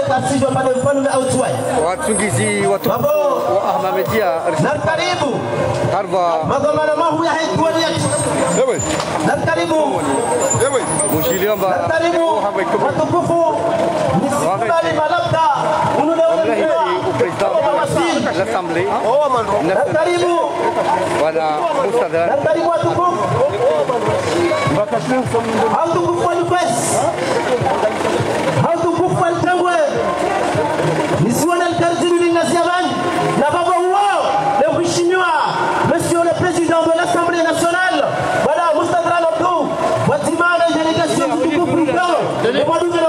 kasijwa pale mfano au tuwai watungizi watu wa Ahmadiyya na karibu harba madhamana mahu ya haikuwa yetu ewe na karibu ewe mshiliomba karibu watukufu nisikubali malabda wallahi upresident l'assemblée na karibu wala mustadha na karibu watukufu hautukufu wa nupesi hautukufu wa ntangwe nisiwana alkarjini linasiabani na baba wao le mheshimiwa monsieur le président de l'Assemblée nationale voilà Moustapha Abdou watimana délégation du groupe président le mois de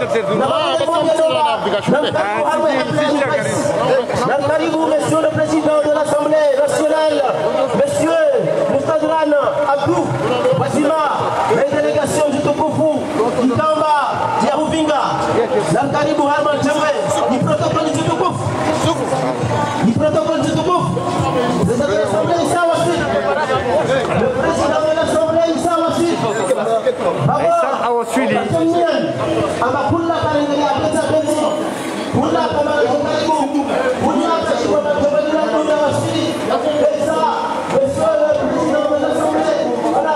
na karibu monsieur le président de l'Assemblée nationale monsieur Moustapha Abdou watima la délégation du Tukufu Ikamba ya Uvinga na karibu Harman Chamwe ni protocole du Tukufu ni protocole du Tukufu le président de l'Assemblée Issa Wassil le président de l'Assemblée Issa Wassil Issa Wassil ama kula kalengele apeta penzi kula kama karibu kula kwa mabadiliko ya Wassil Issa monsieur le président de l'Assemblée voilà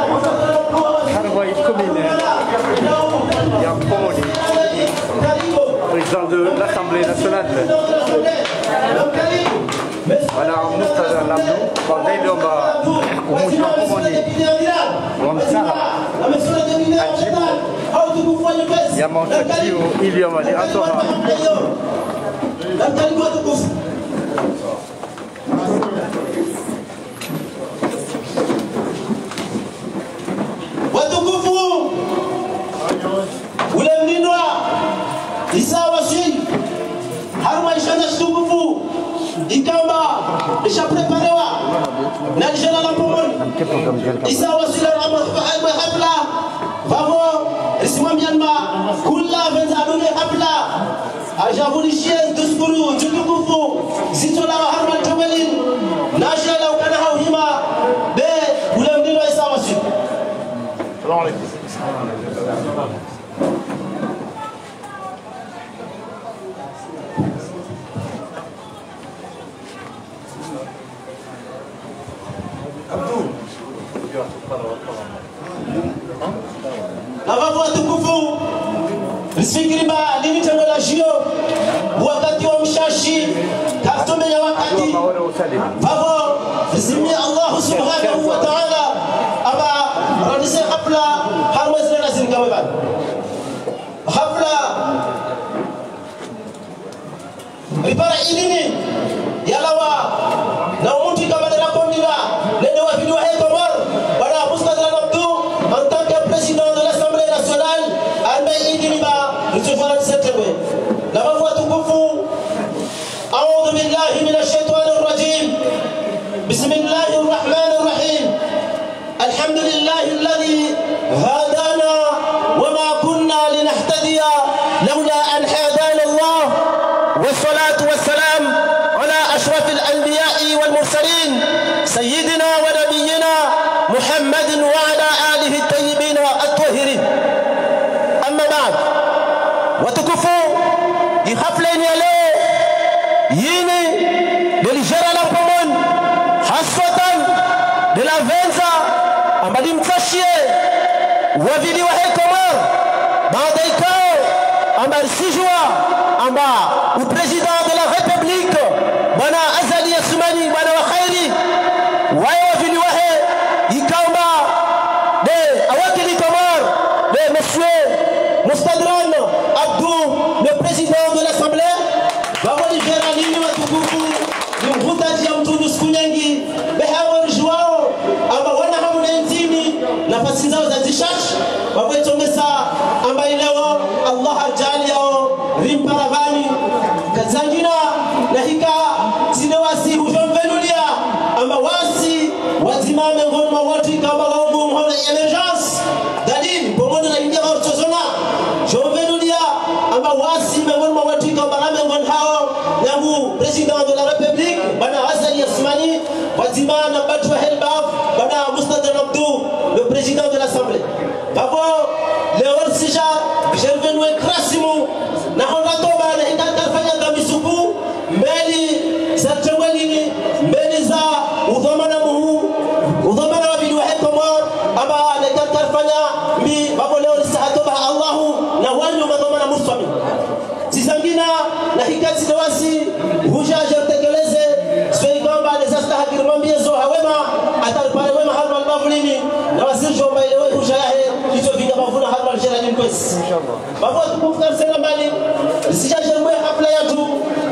président de l'Assemblée nationale. Voilà, Moustapha Abdou, pendant l'homme, au mouvement commandé, il y a mon taxi, il y a mon watukufu ule mlindwa Issa Wassil haruma ishana shtukufu Ikamba ishapreparewa na jana la pomoni Issa Wassil ama hafla vavo isimamianma kula venza adune hafla ajavulishie duskuru tukufu zitola haruma tawelin najala ukana hauhima be ule mlindwa Issa Wassil Navavu watukufu Risikiriba lini tango la jio wakati wa mshashi kasome ya wakati Vavo Rizimia Allah subhanahu wa ta'ala Aba radise hafla harwezile na zingawe bani Hafla Ripara ilini Yalawa Na umuti kabadala komdila Nende wa video heko mar Wala Moustapha Abdou en tant que président de l'Assemblée nationale Almei Idiniba Rizufara Settewe Lama voix tukufu أعوذ بالله من الشيطان الرجيم بسم الله الرحمن الرحيم الحمد لله الذي هدانا وما كنا لنهتدي لولا أن هدانا الله والصلاة والسلام على أشرف الأنبياء والمرسلين سيدنا ونبينا محمد وعلى آله الطيبين الطاهرين أما بعد وتكفوا يخفلين يلي يني للجرى لبمون حصة de la venza ambali mtashie wavili wa hekomar baada ikao ambali sijua amba u president de la république bana Azali Assoumani bana wa khairi wae wavili wa he ikamba de awakili komar de monsieur Moustapha Abdou le président de l'Assemblée bawali geralini watukufu ni mhutaji ya mtundu siku nyingi behawa juao amba wana hamu na intini nafasi zao za tishash wabwetomesa amba ileo Allah ajali yao rimparavani kazangina na hika zinewasi hujomvenulia amba wasi wazimame ngoma watu ikamba waungu mhole emergence dalili pomono na india wartozona jomvenulia amba wasi ngoma watu ikamba ngame ngon hao yangu president de la république bana Azali Assoumani wazimana batu wa helbaf bana Moustapha Abdou le président de l'Assemblée babo le orsija jervenwe krasimu na honda toba na hinda kazi na wasi hujaje tekeleze sio kwamba desastahakir mwambie zo hawema atalipale wema halma albavlini na wasi jomba ile wewe hujahe hizo vinga mavuna halma aljerani mkwesi inshallah babo tukufika sana mbali sijaje mwe hafla yetu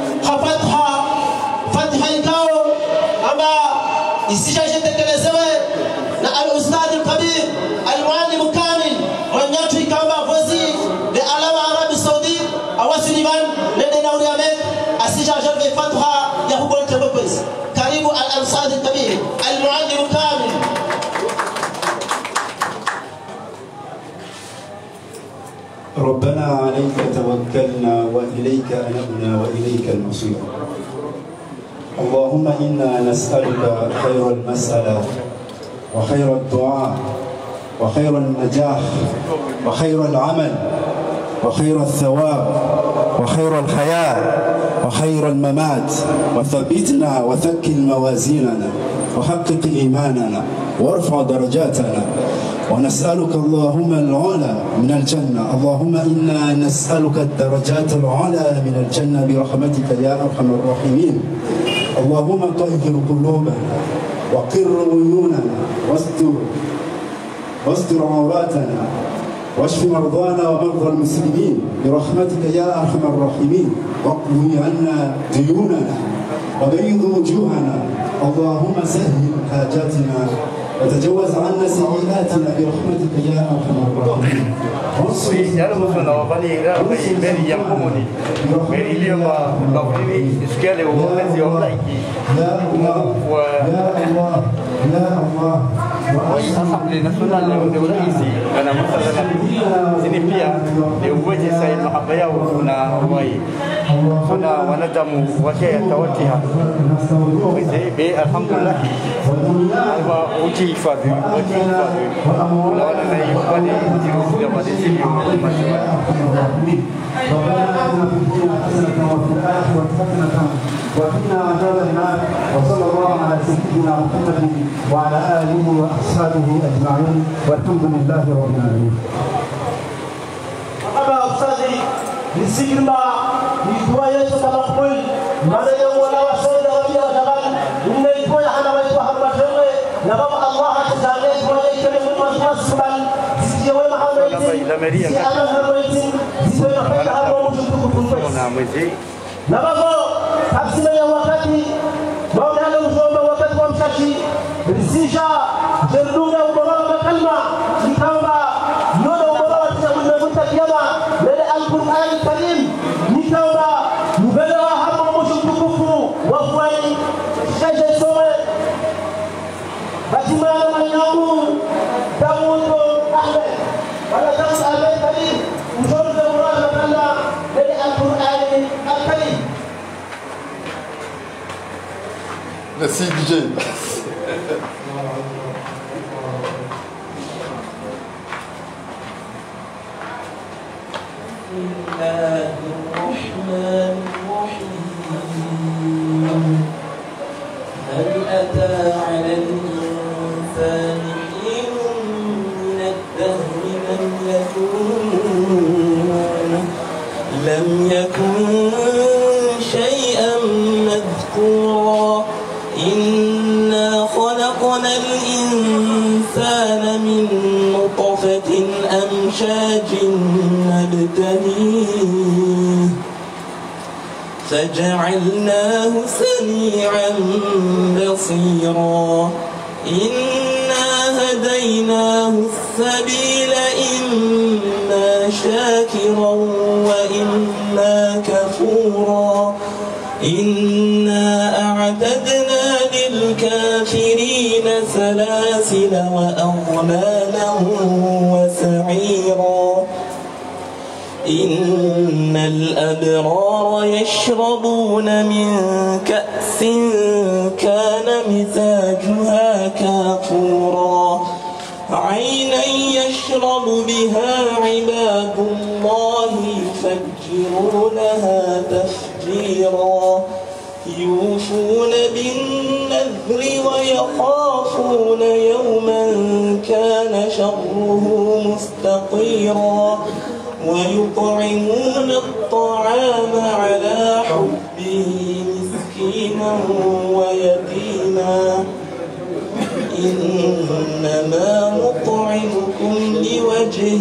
Fatiha ikao amba isijaje tekelezewe na al-ustad al-kabir al-muallim kamil mwenyetu ikamba vozi de alama Arabi Saudi awasiliman nende na uriame asijaje Fatiha ya hubote bopesi karibu al-ustad al-kabir al-muallim kamil ربنا عليك توكلنا وإليك أنبنا وإليك المصير اللهم إنا نسألك خير المسألة وخير الدعاء وخير النجاح وخير العمل وخير الثواب وخير الحياة وخير الممات وثبتنا وثقل موازيننا وحقق إيماننا وارفع درجاتنا ونسألك اللهم العلا من الجنة اللهم إنا نسألك الدرجات العلا من الجنة برحمتك يا أرحم الراحمين اللهم طهر قلوبنا وقر عيوننا واستر عوراتنا واشف مرضانا ومرضى المسلمين برحمتك يا أرحم الراحمين واقضي عنا ديوننا وبيض وجوهنا اللهم سهل حاجاتنا وتجوز عنا سيئاتنا برحمتك يا ارحم الراحمين. Assemblée nationale ndio rais ana masuala sini pia ni uweje sai mahabaya kuna wai kuna wanadamu wake yatawatiha be alhamdulillah wa ujifadhi na wanadai wale ndio wadisibu وقنا عذاب النار وصلى الله على سيدنا محمد وعلى اله واصحابه اجمعين والحمد لله رب العالمين. Aba ustazi nisikima nitoa yeso kama kweli maana leo wala washauri wabia wadabani ninaitoa hana wetu hapa tele na baba Allah atajalie kwa yeye kwa mwanasubali sije wema hamwezi si ana hamwezi sije nafanya hapo mtukufu kumfesi na baba tafsiri ya wakati maana mjomba wakati wa mshashi risisha jerdunga ubora kalma nikamba nono ubora tunakutakiyama mbele al-Qur'an al-Karim nikamba mbele wa hapo mtukufu wa kwani shaje soe batimana manyamu tamundo ahmed wala tamu al-Karim mjomba ubora kalma mbele al-Qur'an al-Karim. Merci DJ. هل أتى على الإنسان حين من الدهر لم يكن شيئا مذكورا إنا خلقنا الإنسان من نطفة أمشاج نبتليه فجعلناه سميعا بصيرا إنا هديناه السبيل إما شاكرا وإما كفورا إنا أعتدنا للكافرين سلاسل وأغلالا وسعيرا إن الأبرار يشربون من كأس كان مزاجها كافورا عينا يشرب بها عباد الله يفجرونها تفجيرا يوفون بالنذر ويخافون يوما كان شره مستطيرا ويطعمون الطعام على حبه مسكينا ويتيما إنما نطعمكم لوجه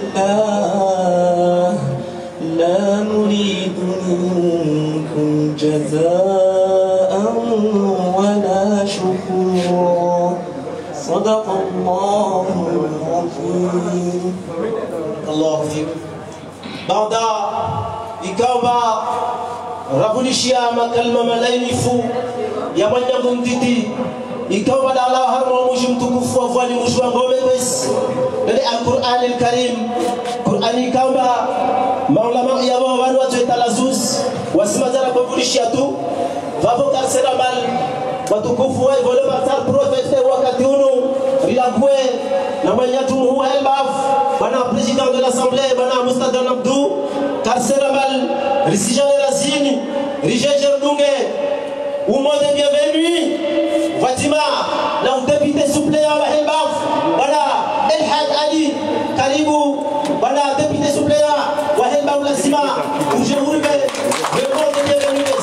الله لا نريد منكم جزاء ولا شكورا صدق الله العظيم. الله فيك. Baada ikawa rakulishia makalma malainifu ya mwanyangu mtiti ikawa da Allah harma mushi mtukufu wa vwali mushi wa ngome besi nani al-Qur'an al-Karim Qur'an ikawa maulama ya wanu watu etalazuz wasimazara kwa kulishia tu vavo karsera mal watukufu wa vole batar profete wakati unu rilagwe na mwenyatu huwa elbaf bana président de l'Assemblée bana Moustapha Abdou karsera mal risijan razini rijejer dunge umoja bienvenue Fatima na député suppléant wa elbaf bana Elhad Ali karibu bana député suppléant wa elbaf lazima ujeuri be umoja bienvenue.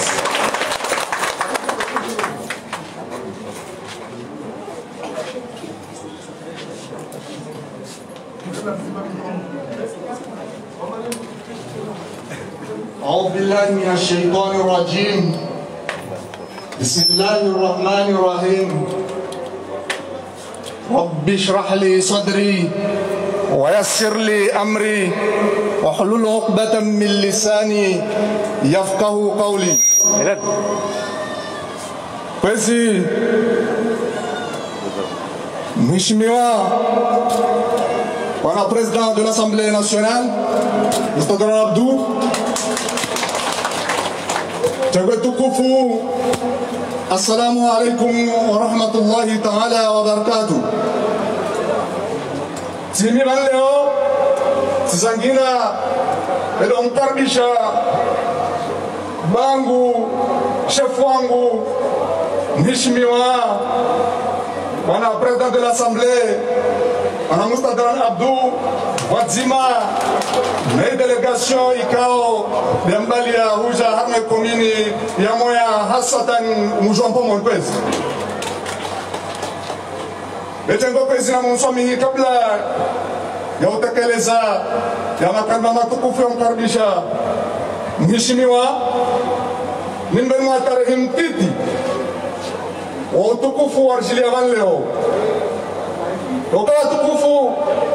أعوذ بالله من الشيطان الرجيم بسم الله الرحمن الرحيم رب اشرح لي صدري ويسر لي أمري واحلل عقدة من لساني يفقه قولي. Kwezi Mheshimiwa Bwana Président de l'Assemblée nationale Moustapha Abdou, Chagwe tukufu, assalamu alaikum wa rahmatullahi ta'ala wa barakatuh. Timiran leo tizangina elomkaribisha bangu chef wangu Mheshimiwa Bwana Président de l'Assemblée Bwana Moustapha Abdou wazima na delegation ikao mbali ya huja hame komini ya moya hasatan mujompo monkwezi betengo kwezi na msomi kabla ya utekeleza ya makalma matukufu ya mkaribisha Mheshimiwa nimbenwa tarehe mtiti wa utukufu wa arjili ya leo ukawa tukufu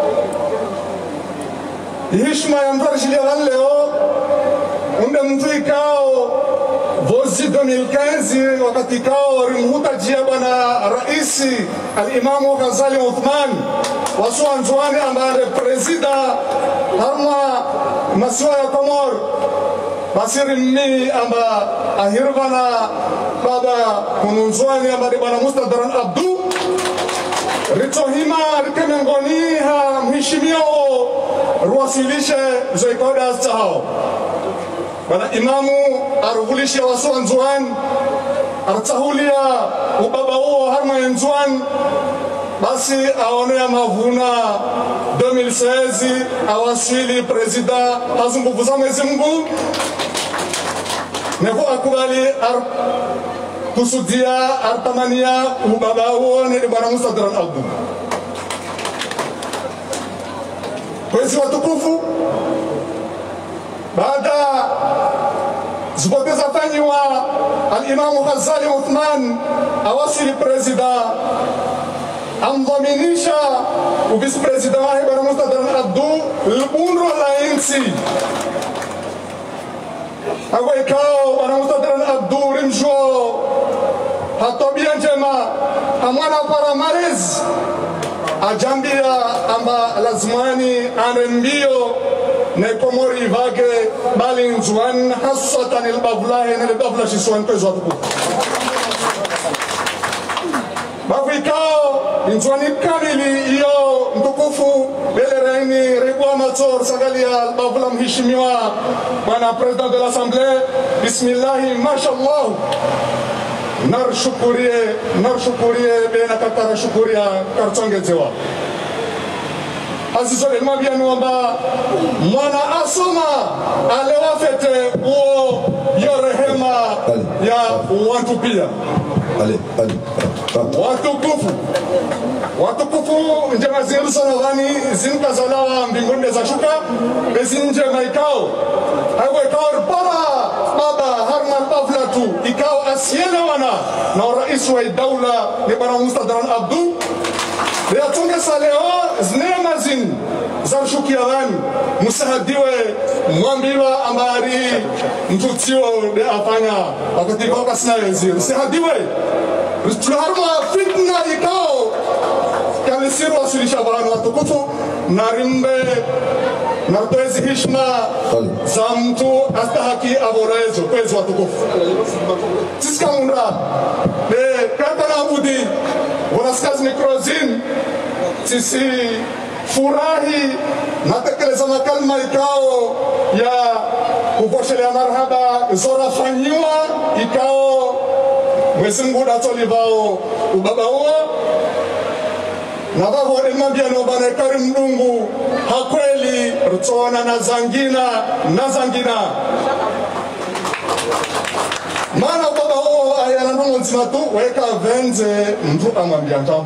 heshima ya mtarjilia leo unde mtu ikao vozi 2015 wakati ikao rimhutajia bwana raisi al-Imamu Ghazali Uthman wasuanzuani ambaye presida harma masiwa ya Komor basiri mmi amba ahirvana baba kununzuani ambaye bwana Moustapha Abdou ritohima rikemengoniha mheshimiwa ruwasilishe zoikoda zao bana imamu aruhulishe wasuanzuan artahulia ubaba huo harma enzuan basi aonea mavuna 2016 awasili presida azunguvu za Mwenyezi Mungu nevo akubali kusudia artamania ubaba huo ni bwana Moustapha Abdou. Kwezi watukufu baada zipoteza fanyiwa al-Imamu Ghazali Uthman awasili presida amdhaminisha vice presida wake bwana Moustapha Abdou lubundo la insi agwa ikao bwana Moustapha Abdou rimjo hatobia njema amwana para malezi ajambia amba lazimani anembio na Komori vage bali nzuan hasatan albavlahe na albavla shiswan kwa zotuku bafikao nzuani kamili iyo mtukufu belereni regwa mator sagalia albavla mheshimiwa bwana Président de l'Assemblée bismillah mashallah narshukurie bena katara shukuria kartongezewa azizole mwambia kwamba mwana asoma alewafete uo yorehema ya watu pia watukufu njema zirsana wani zinkazalawa mbinguni za shuka bezinje maikao hawe kaur para baba harman pavlatu ikao asiele wana na rais wa daula ni bwana Mustadran Abdu ya tunge saleo znema zin zarshukia wani musahadiwe mwambiwa ambari mtutio de afanya wakati kwa kasina yenzir sahadiwe tuharma fitna ikao kalisiru wasilisha bwana watukufu narimbe nartoezi hishma za mtu astahaki aborezo kwezi watukufu sisi kamunda de kata na budi wanaskazi mikrozin sisi furahi natekeleza makalma ikao ya kuboshelea marhaba zorafanyiwa ikao Mwenyezi Mungu atolivao ubaba huo na babo nimwambia no bana Karim Mdungu hakweli rutona na zangina maana baba huo ayana nongo nzima tu weka venze mtu amwambia ntambo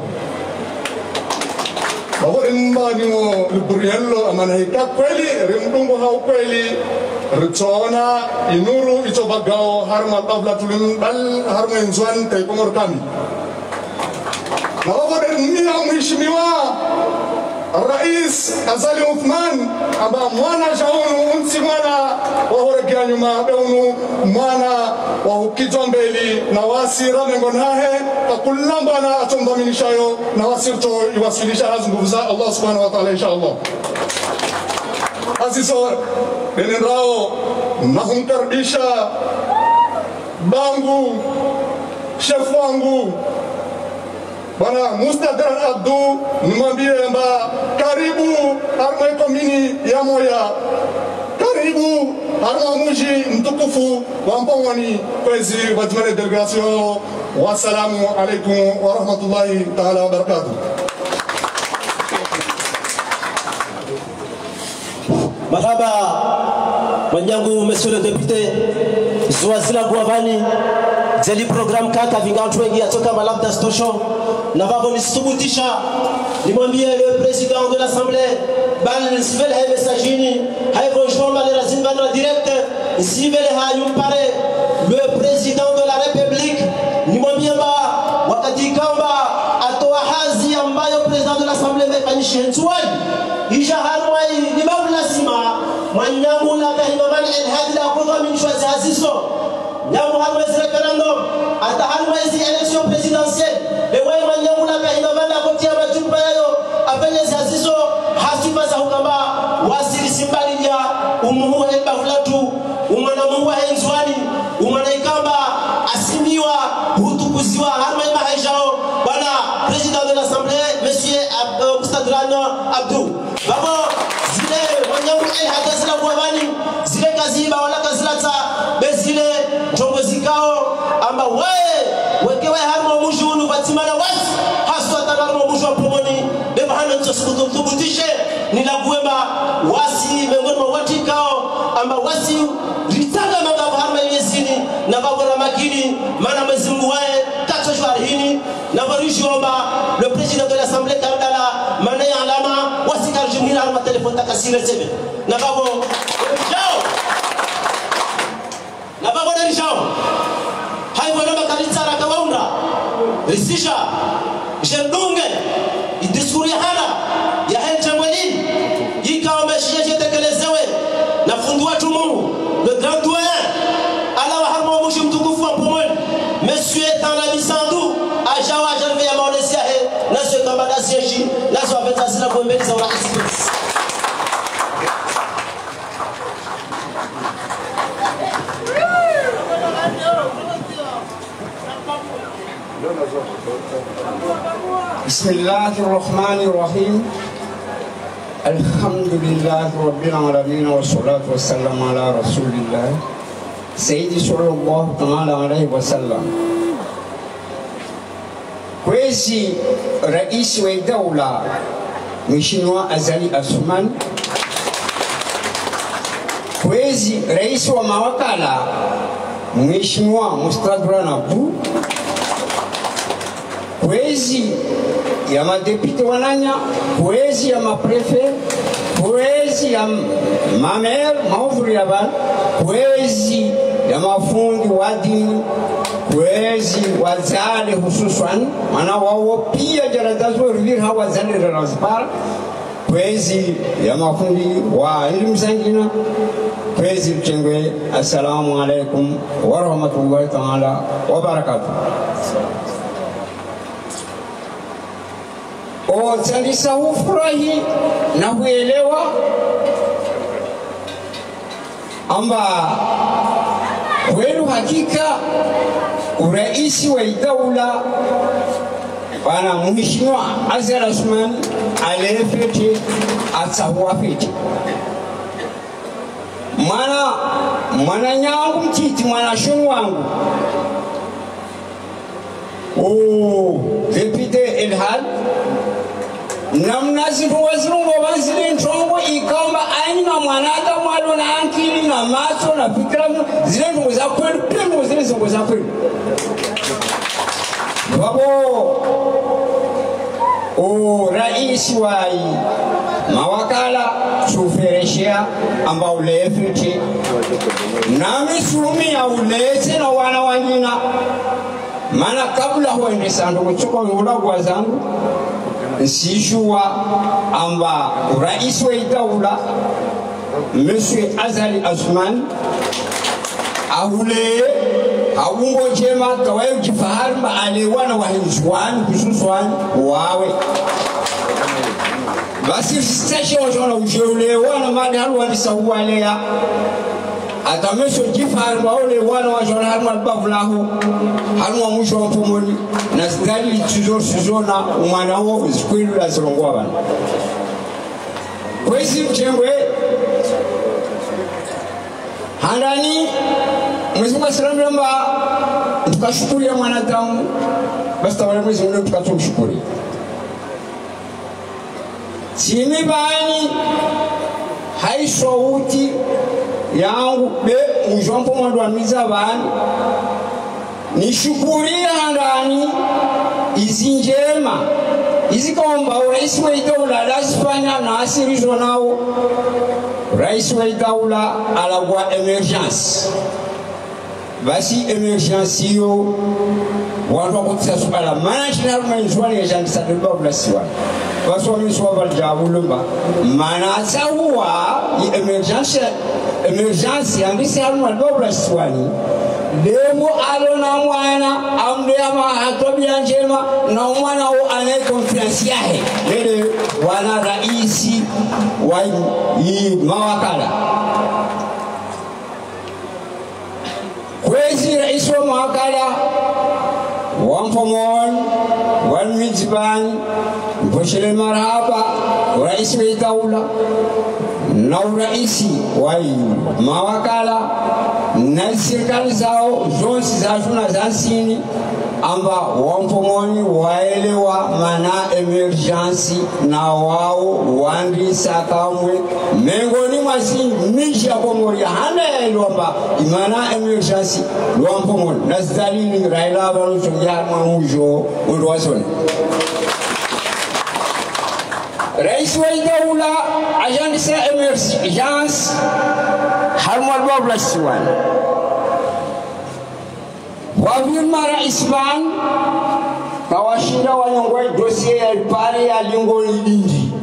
babo nimani mo liburiello amana hika kweli Rimdungu haukweli rutona inuru itobagao harma tabla tulim bal harma nzwan tay komor kami na babo nimia mheshimiwa Rais Azali Uthman amba mwana jaunu unsi mwana wa horegia nyuma beunu mwana wa ukijombeli na wasira mengonahe kakulamba na atomdaminishayo na wasirto iwasilisha nguvu Allah subhanahu wa ta'ala inshallah azizo benenrao nahumkaribisha bangu chef wangu Bwana Mustadran Abdu nimwambie kwamba karibu arma komini ya moya karibu arma muji mtukufu wa Mpongoni kwezi wajumane delegation wassalamu alaikum wa rahmatullahi ta'ala wa barakatuh. Marhaba wanyangu monsieur le député Zoazila Guavani Zeli program kaka vingantu wengi atoka malabda stosho na babo nisubutisha nimwambie le président de l'assemblée bal svel hay messagini hay bonjour les razin ban direct sivele hayum pare le président de la république nimwambie ba wakati kamba atoa hazi ambayo président de l'assemblée mefanyisha ntwai isha harwai ni babu lazima mwanyangu la kahimaman el hadila kwa min shwazi haziso nyamu harwezi referendum ata harwezi election présidentielle bewe manyangu la kahimaman akotia majumba yayo afanyezi haziso hasifa za hukamba wasiri simbali ya umuhu heba fulatu umwana mungu henzwani umwana ikamba asimiwa hutukuziwa harwai mahajao bwana président de l'assemblée monsieur Mustadran Abdu babo zile wanyangu el hadazila Guavani zile kaziba wala kazilata bezile chongozikao amba wekewe harmo mujunu batimana wasi haswa tanarmo mujwa pomoni beba hana ntosukutu thubutishe nilaguema wasi miongoni mwa watikao amba wasi ritaga magabu harma yezini na babora makini mana Mwenyezi Mungu wae kato jwarihini na barishi omba le président de l'assemblée kandala mana ya alama wasi karjumira harma telefon takasire sebe na babo jao na babo dari jao hai wana makalitara kawaunda risisha jerdunge idisuri hana ya henja mweli yikao meshiye tekelezewe na fundua tumu le grand doyen ala wa harmo mushi mtukufu wa pomoni monsieur Tanami Sandu ajawa jarve ya maonesia he naso kambada sieshi naso aveta zila kumbeli za urahisi بسم الله الرحمن الرحيم الحمد لله رب العالمين والصلاة والسلام على رسول الله سيدي صلى الله تعالى عليه وسلم kwezi rais wa daula Mheshimiwa Azali Assoumani, kwezi rais wa mawakala Mheshimiwa Mustadrak Abdou, kwezi ya madepite wananya, kwezi ya maprefe, kwezi ya mamer maudhuri ya bana, kwezi ya mafundi wa dini, kwezi wazale hususan mana wao pia jaradazo rivir hawa zale razpar, kwezi ya mafundi wa elimu zingine, kwezi mchengwe. Assalamu alaikum wa rahmatullahi ta'ala wa barakatuh. Sandisa hufurahi na huelewa amba kwenu hakika uraisi wa daula bana Mheshimiwa Azali Assoumani alefete atsahuafete mwana nyangu mtiti mwana shonu wangu Depute Elhad namna zirungo bazile ntongo ikamba aina mwanada mwalo na ankili na macho na fikra zile ntongo za kweli pia zile ntongo za kweli babo rais wa mawakala sufereshia ambao lefete nami sumi ya uleze na wana wanyina mana kabla huende sando kuchoka ula kwa zangu nsijua amba rais wa daula Monsieur Azali Assoumani ahule haungo jema kawayo jifahari ma alewana wa hinjuani kususwani wawe basi station jona ujeulewana mali halu walisahuwa lea atameso jifahari waole wana wa jona halu walbavulahu halu wa mwisho wa mpumoni na zidali sizona umana huo zikwilu la zilongoa bana kwezi mchengwe handani Mwenyezi Mungu salamu namba tukashukuru ya mwanadamu basi tawale Mwenyezi Mungu tukatumshukuru chini bani haishouti yangu be mjompo mwandwa miza bani nishukuria handani izi njema izi kaomba rais wa daula lazifanya na asirizo nao rais wa daula alagwa emergence basi emergence yo watu wakutisa suala mana chini haruma njuwani ya jandi sadilba ulasiwa basi wa misuwa baljabu lumba mana sahuwa emergence yandisi haruma alba ulasiwani demo alona mwana amde ama hatobia njema na mwana o anaye confiance yahe lele wana raisi wa mawakala kwezi rais wa mawakala wampomon walmijibani mposhele marhaba rais wa daula na uraisi wa mawakala na serikali zao zonsi za juna zansini amba wampomoni waelewa mana emergency na wao wandi sakamwe mengoni mwasi miji ya Komori hana elomba imana emergency wampomoni na zidalini raila waluchongia mwamujo ulwasoni rais wa daula agence emergence harmal babla siwan wavil mara isban kawashinda wanyongwa dossier ya pare ya lingo indi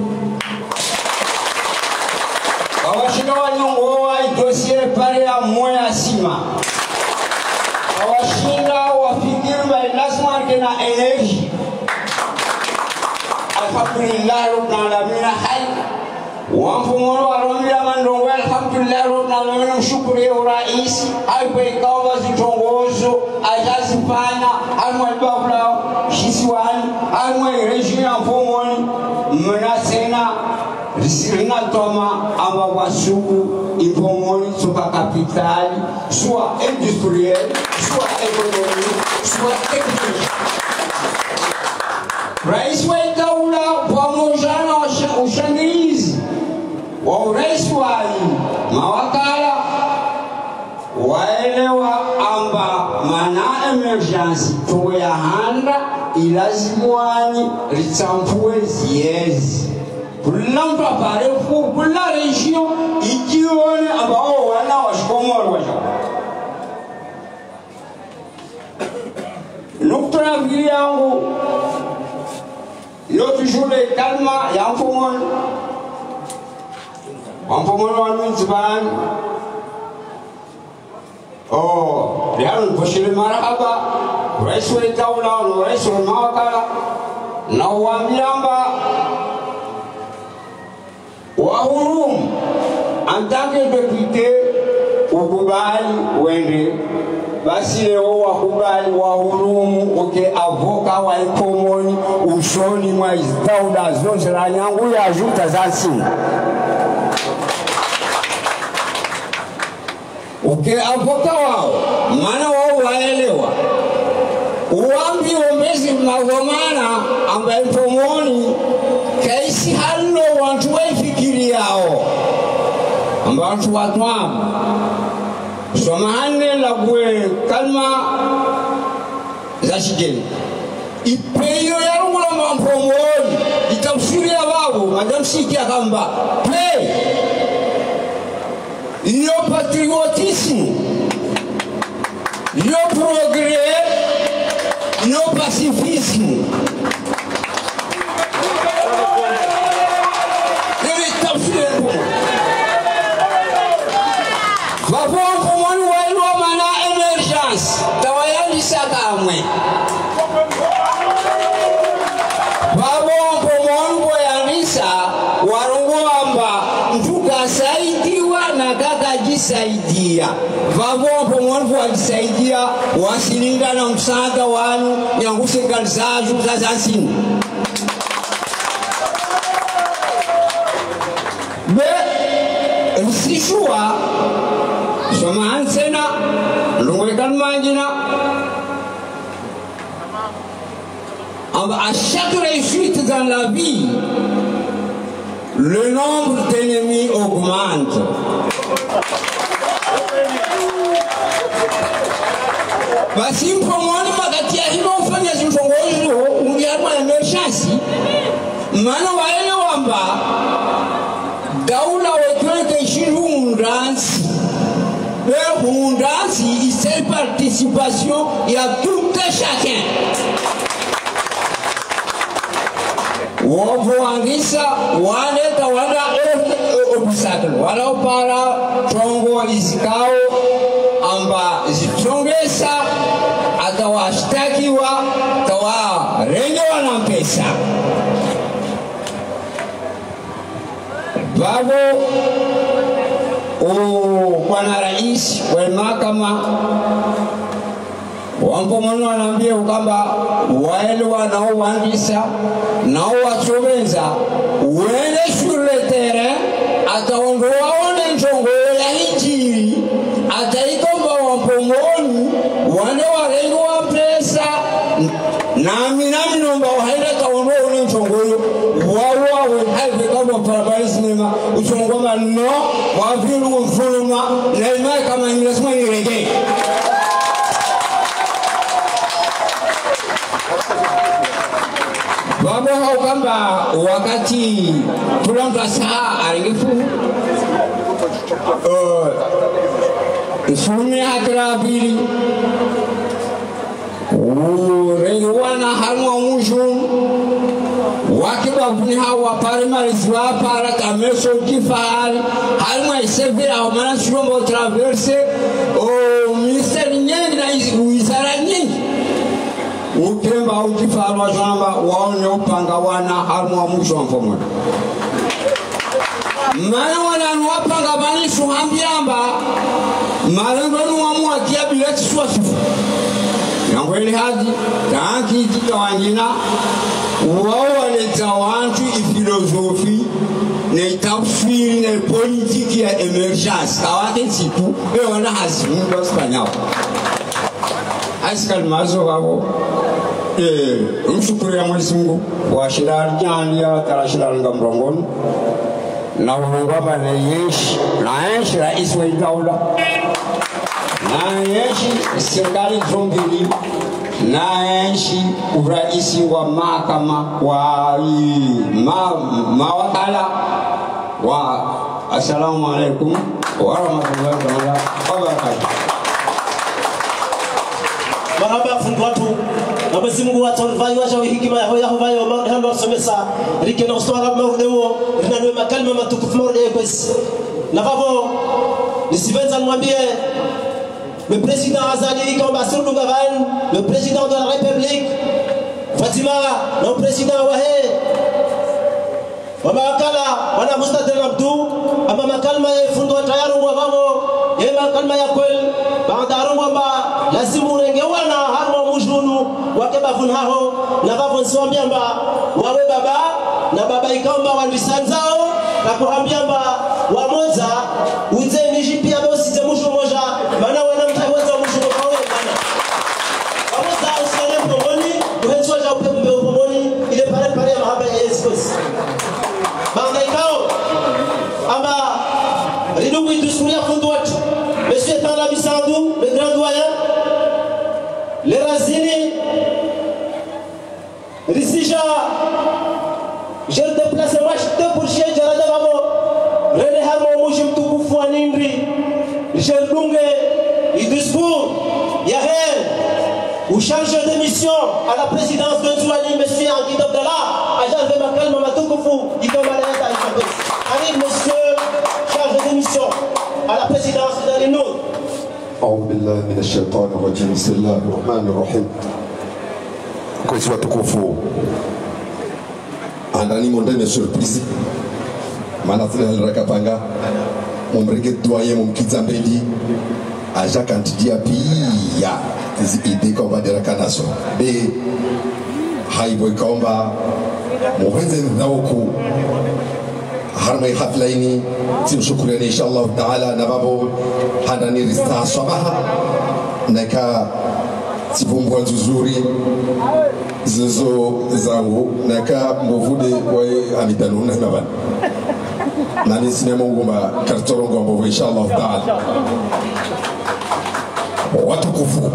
kawashinda wanyongwa dossier pare ya moya sima kawashinda wafikiri by last month na energy alhamdulillah rabbil alamin hay wamfumono waromia mandongo alhamdulillah rabbil alamin mshukuru ya rais aipo ikawa zitongozo ajazifanya almwalbabla shisiwani almwerejiya mfumoni mnasena risirina toma amba wasuku impomoni suka kapitali soit industriel soit économique soit technique rais wa daula pamoja na rais wali mawakala waelewa amba mana emergency to ya handa ilazimwani ritsampue ziyezi kula mtu aparefu kula region ikione ambao wana washikomoro wajo nukta ya pili yangu yote shule kalma ya mfumon wa Nzibani Lianu Bushiri marahaba rais wa dawla na rais wa mawakala na waambiamba wa hurum antange depute ukubali wende basi leo wakubali wa hurumu uke avoka wa ikomoni ushoni mwa dawla zonse la nyangu ya juta zansi uke avoka wao maana wao waelewa uambi ombezi mazomana ambaye pomoni kaisi hallo watu waifikiri yao ambantu watwamu somahane lagwe kalma za shigeni ipeyo yarungula mampomoni itafsiri ya babu madam sikia kamba play yo patriotisme yo progrès yo pacifisme saidia vavompo mwangu walisaidia wasilinda na msaada wanu nyanguse galzazu za zansini be risishua soma ansena lungwekan manjina à chaque réussite dans la vie le nombre d'ennemis augmente. Basi mpomoni makatia hilo ufanya zimfongozo ungiarwa ya merchasi mana waele wamba daula wetueke ishiru undansi undansi c'est participation ya tout et chacun wavuangisa waleta wala obstacle wala para tongo isikao amba zitongesa atawashtakiwa tawarengewa na pesa babo bwana rais wa mahakama wampomono wanaambia kwamba wale wanaoandisa nao wachovenza wende sur le terrain ataondoa one njongo ya injili ataikomba wampomoni wale warengo wa pesa nami nomba wahaida taondoa one njongo wawe haive kama parabali sinema uchongoma no wavilu mfuluma na imai kama ingesema nirege babo hao kamba wakati tulamba saa aringifu sumi akrabili rewana halwa mujun wakiba buni hawa pare marizwa para kameso kifahari halwa isevira homana shombo traverse o ministeri nyingi na wizara nyingi ukemba ukifarwa jamba waone upanga wana halwa mujun mfomo mana wana wapanga bani suhambiamba malengonu wamwa kia bileti swasifu yangweli haji tanki jitawangina wawaleta wantu ifilosofi na tafsiri na politiki ya emergence kawake situ wana hasimundo spanyol askal mazo wao mshukuru ya Mwenyezi Mungu wa shirari jani ya tarashirari ngamrongoni na uongoza na yeshi rais wa daula na yeshi serikali zombili na yeshi uraisi wa mahakama wa mawakala wa assalamu alaikum wa rahmatullahi wa barakatuh. Marhaba fundu watu na Mwenyezi Mungu atawafanya wacha hikima yao vayo mambo somesa rike na ustora mawdeo rinanwe makalma matukufu mawde bes na babo nisivenza mwambie le président Azali Kamba Sundou Gavan, le président de la République Fatima, le président Wahe Wamakala wana Mustadil Abdou ama makalma ya fundu tayaru wa babo ye makalma ya kwel baada rumba lazimu rengewana harma mujunu wakeba funhaho na babo nsiwambiamba wawe baba na baba ikamba walisanzao na kuambiamba wamoza uze nijipi abo sije musho moja maana wana mtaweza musho kwa wewe bana wamoza usale pomoni uhenzo ja upembe pomoni ile pale ya mahaba ya Yesu baada ikao ama rinungu indusuria fundu watu monsieur Tala Bisandou le grand doyen les Razini Risija je déplace moi pour chez Jarada Babo René Harmo Mujim Tukufu Anindri Richard Dungue il discours Yahel ou chargé de mission à la présidence de Zouani monsieur Anguid Abdallah à Jarve Makal Mamatukufu il va aller à Isabelle avec monsieur chargé de mission à la présidence de l'Inou. أعوذ بالله من الشيطان الرجيم بسم الله الرحمن الرحيم كويس واتكوفو andani mondane surprise manatile rakapanga mumrege doyen mumkizambeli aja kantidia pia hizi idea kwa badala kanaso be haibo kaomba muhenze ndauku harmai haflaini timshukurani inshallah taala na babo handani rista sabaha naka tibumbwa nzuri zizo zangu naka mbovude wa amitano na bana nani sinema ngoma kartorongo mbovu inshallah taala watukufu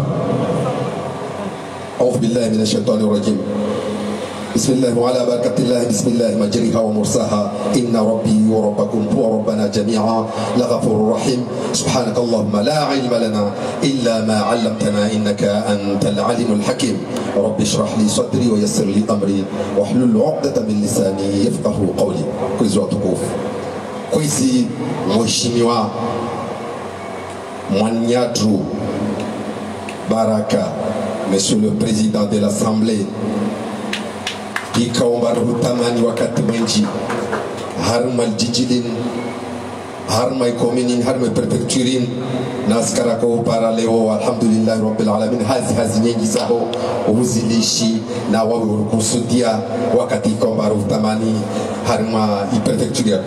أعوذ بالله من الشيطان الرجيم بسم الله وعلى بركة الله بسم الله مجريها ومرساها إن ربي وربكم وربنا جميعا لغفور رحيم سبحانك اللهم لا علم لنا إلا ما علمتنا إنك أنت العليم الحكيم رب اشرح لي صدري ويسر لي أمري واحلل عقدة من لساني يفقه قولي كويس واتكوف كويسي مهشميوا Mwanyadru Baraka, Monsieur le Président de l'Assemblée, Ikaomba rutamani wakati mwenji harmal jijilin harmai kominin harmai prefecturin naskara ko paraleo alhamdulillah rabbil alamin hazi nyingi zao uzilishi na wawe kusudia wakati ikaomba rutamani harma prefecturia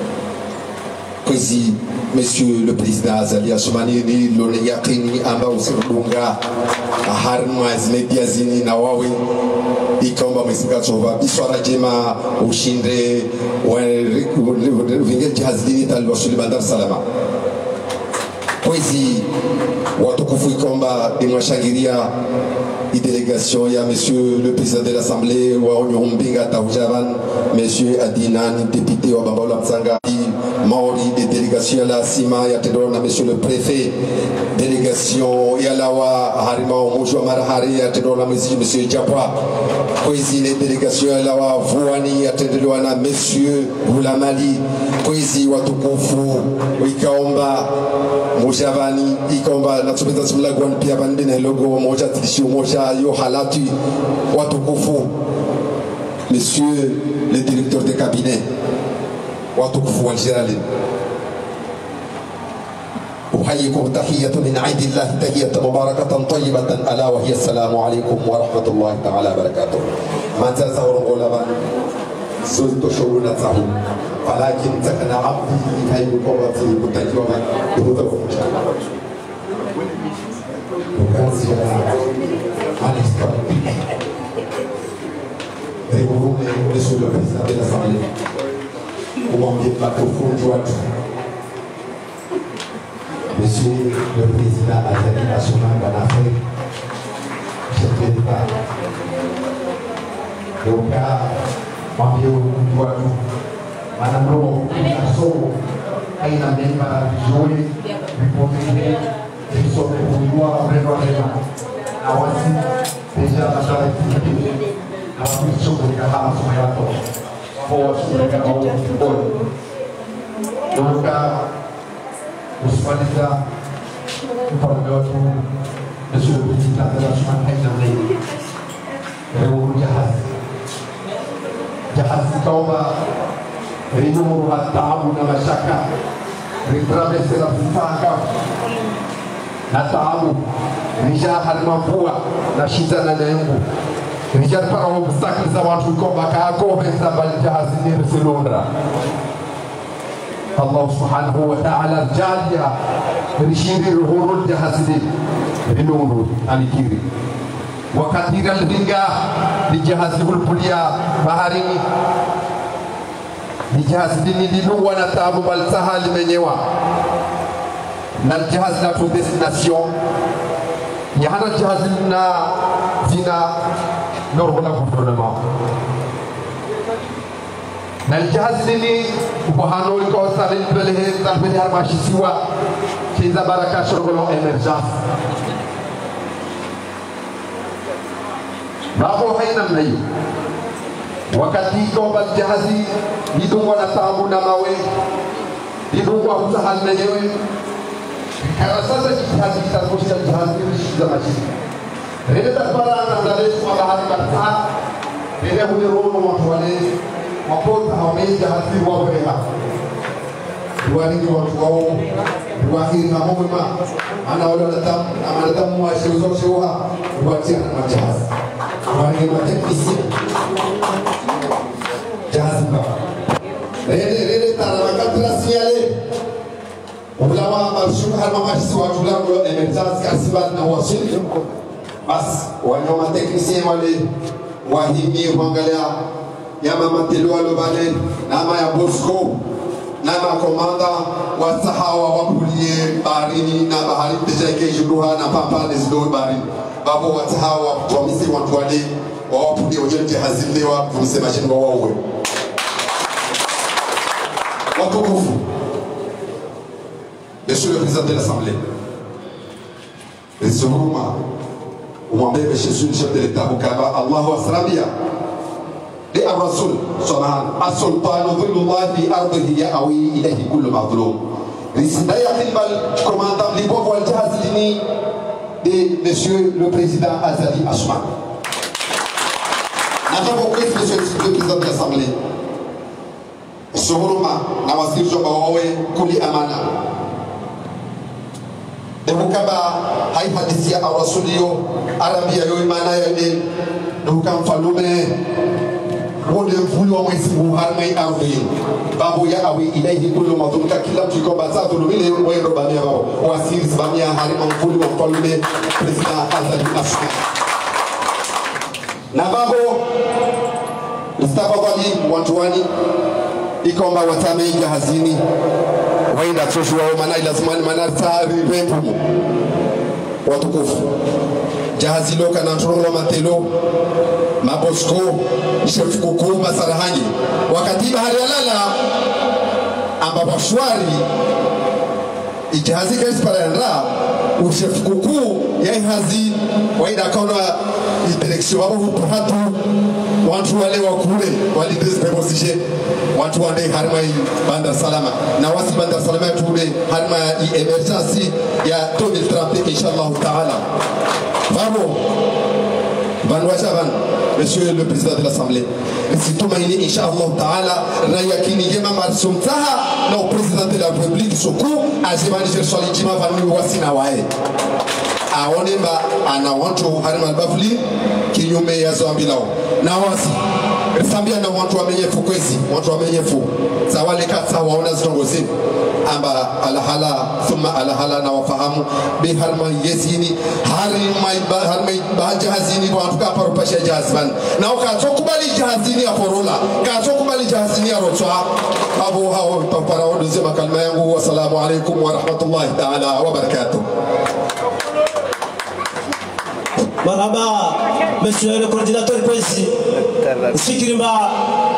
kwezi Monsieur le Président Azali Assoumani ni lone yakini amba usirunga harma zimediazini na wawe ikaomba mwisika chova biswara jema ushinde vingel jihazlini talwasuli bandar salama kwezi watukufu ikaomba imwashangiria délégation, il y a monsieur le président de l'Assemblée, Mbinga Taoujavan, monsieur Adinani, député Wabambola Mzanga, Maori, des délégations, la Sima, il y a monsieur le préfet, délégation, il y a la Harima, Moujou Marahari, il y a monsieur Djapwa, Poésie, les délégations, il y a la Vouani, il y a monsieur Boulamali, Poésie, Watukufu, Wikaomba, Moujavani, Ikomba, Natsumita Smulagwan, Piabandine, Logo, Moja Tishu, Moja. Yo halatu watukufu monsieur le directeur de cabinet watukufu waljirali أحييكم تحية من عند الله تحية مباركة طيبة ألا وهي السلام عليكم ورحمة الله تعالى وبركاته ما تزور غلبا زلت شغلنا تعود ولكن تكن عبدي هاي بقوة المتجوة بهدف Monsieur le président de l'Assemblée, umwambie makufunzi watu. Monsieur le Président Azali Assoumani Banafé, chef d'État. Donc, mwambie watu manamro aso aina memba zoe ripotele isome kuwa mrendo tena na wasi deja masala kiki na wakicho kwa kama somo yako kwa shule kama huko donc usifaniza mfano watu Monsieur le Président de la Chambre haïtienne leo jahazi kaomba rinuru taabu na mashaka ritravese la mfanga na taabu rija halimavua na shida na nengu rija para obstakli za watu komba kako besa bal jahazi ni risilondra Allah subhanahu wa ta'ala jalia rishiri ruhurul jahazi rinuru alikiri wakati alvinga lijahazi hulpulia baharini lijahazi diniluwa na taabu balsaha limenyewa na lijahazi na tu destination yahana lijahazi na zina norgola gouvernement na lijahazi nini ukohano liko salin belehe talbeli harmashisiwa kiza baraka shorgolo emergence Bako haina mnayo wakati komba jahazi lidungwa na taabu na mawe lidungwa husahal menyewe kaya sasa jahazi kitarkusha jahazi rishiza majini rede takbara na ndalesu wa bahari barsaha rede hulirono watu wale wapota hawamei jahazi waweha duwaringi watu wao duwahiri na mwema ana wale wanadamu wa shiruzo shiruha duwatia na majahazi wangi technicien jazba rede tarawaka signalé ulama marshu harma mashisi wa tulango emergence kasibat na wasil bas wanyoma technicien wale wahimi wangalia yama matelo alobale nama ya Bosco nama komanda wa sahawa wabulie baharini na bahari deja kejuruha na papa desdo baharini babo watahawa tuamisi watu wale wawapulie wajenje hazilewa kumsema chini wa wawe watukufu. Monsieur le Président de l'Assemblée, Rizuruma umwambie Jésus chef de l'État ukaba Allahu asrabia li ar-rasul subhanahu as-sultanu dhillullah fi ardihi ya'wi ilayhi kullu madhlum risidaya khilbal commandant li bobo al jahaz dini de Monsieur le Président Azali Assoumani. Monsieur le Président de l'Assemblée, Sohoruma, Nawasir Jobawe, Kuli Amana. De Mukaba, Haifadisia, Arasulio, Arabia, Yoimana, Yone, Nukam Falume, Wode Fulu, Muharmai Avi, Babu Yawi, Ilahi Kulu Matumka, Kilam Chikoba, Satulumile, Wero Bamia, Wasir Bamia, Harimam Fulu, Falume, Président Azali Assoumani. Nababo Mustafadhali Wantuani ikomba watame jahazini waenda Joshua maana lazima manarta rempu watukufu jahazi loka na toro matelo mabosko chef kuku masarahangi wakati bahari alala ambapo shwari ijahazi kaisi parandra uchef kuku yai hazi waida kaona direction wao hupatu watu wale wakule walidespeposije watu wande harma Bandar Salama na wasi Bandar Salama tule harma emergency ya 2030 inshallah taala bravo banwachaban Monsieur le Président de l'Assemblée situmaini inshallah taala rayakini jema marsumtaha na Président de la République soku azimani jersoli jima vanu wasina wae aonemba ana watu harima bafli kinyume ya zambilao na wasi risambia na watu wamenyefu kwezi watu wamenyefu zawale kata waona zitongozi amba alahala thumma alahala na wafahamu bi harima yesini harima jahazini bo atuka paru pasha jahazban na ukatokubali jahazini ya forola katokubali jahazini ya rotwa abo hao papara oduze makalma yangu wassalamu alaikum wa rahmatullahi ta'ala wa barakatuh. Marhaba monsieur le coordinateur président Sikirimba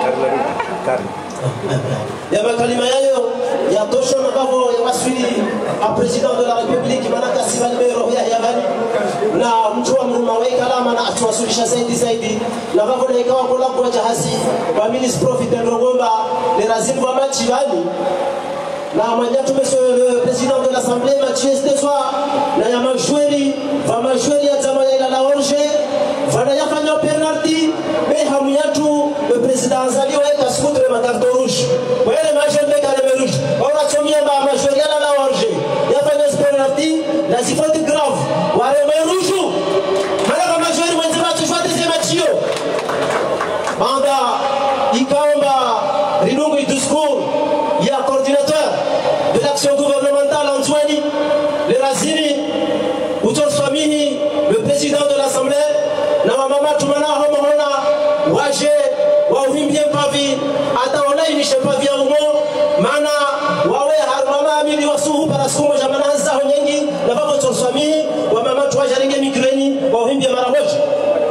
ya makalima yayo ya tosho na bavo ya waswili a president de la république manaka Sibalime roho ya yabani na mtu wa mruma weka alama na atuwasulisha zaidi na bavo na ikawa kola kwa jahazi wa ministre profit de Rogomba les razines wa machivani na manyatu monsieur le président de l'assemblée Mathieu Steswa na ya majweli ya zamani ila la orge fana yafanya penalty be hamuyatu le président Azali wa kasikutre makarto rouge wale majweli kale rouge ora chomia ba majweli ila la orge yafanya penalty na sifati grave wale rouge mara kama majweli mwenzi wa tushwa deuxième match banda ikaomba ridungu discours ya coordinateur de l'action gouvernementale Antoine Lerazini Utor Swamihi, le président de l'Assemblée, na mama tumana homohona waje wa uhimbie pavi ata online shepavi umo mana wawe harmama amili wasuhu para sumo jamana hasa honyengi na babo Utor Swamihi wa mama tuwajaringe mikreni wa uhimbie mara moja.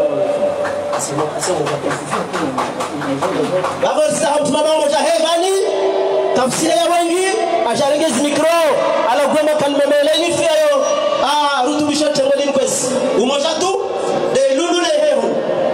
Babo sasa mtumama moja hebani tafsiri ya wengi ajaringe mikro ala kwenda kalmemeleni fiayo rutubisha tengolini kwesi umoja tu de lulu le hehu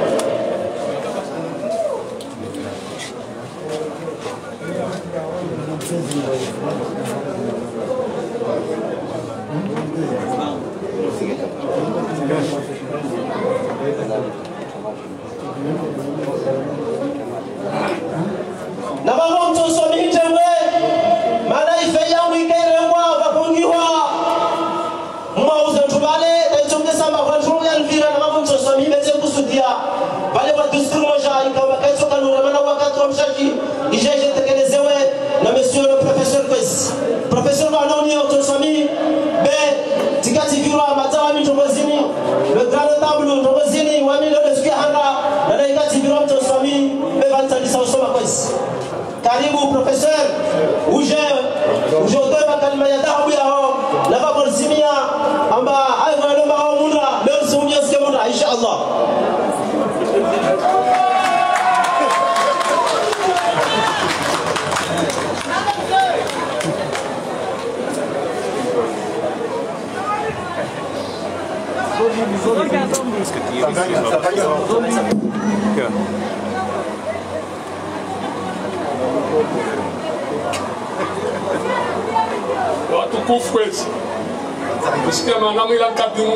na babo mtosomi temwe mana ife yangu ikairengwa vapongiwa mwauze tubale tachongeza mavanjuru ya Elvira na babo mtosomi beze kusudia bale wa dusturi moja ikawa kaitso kanura mana wakati wa mshaki ijeje tekelezewe na monsieur le professeur Kwesi professeur Vanoni mtosomi be tikati virwa matawa mitongozini le grand table mtongozini wa milioni sikia hanga na ikati virwa mtosomi be vantandisa usoma Kwesi. Karibu professeur uje utoe makalima ya dhahabu yao na babolzimia amba aiva lomba hao munda leo sumia sikia munda inshallah. Watukufu kwezi kusikia manamu ila kadimu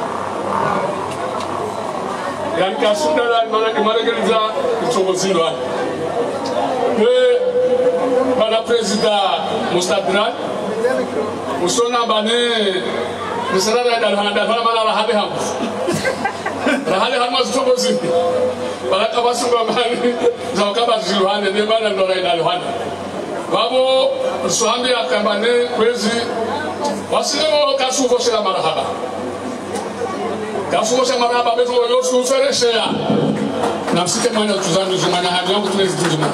yani kasunda la imaregeliza ichongozilo hali bana prezida Mustadran usona bane nisarara dalhana mala rahade hamu rahade hamu ichongozilo bala kabasunga mani za kabazilu hane ne bana ndo rai dalhana babo suhambi akambane kwezi wasilemo kasuko sela marhaba kasuko sela marhaba beto yosu feresha na msike mwana tuzandu zimana hadi yangu tunezi tuzimana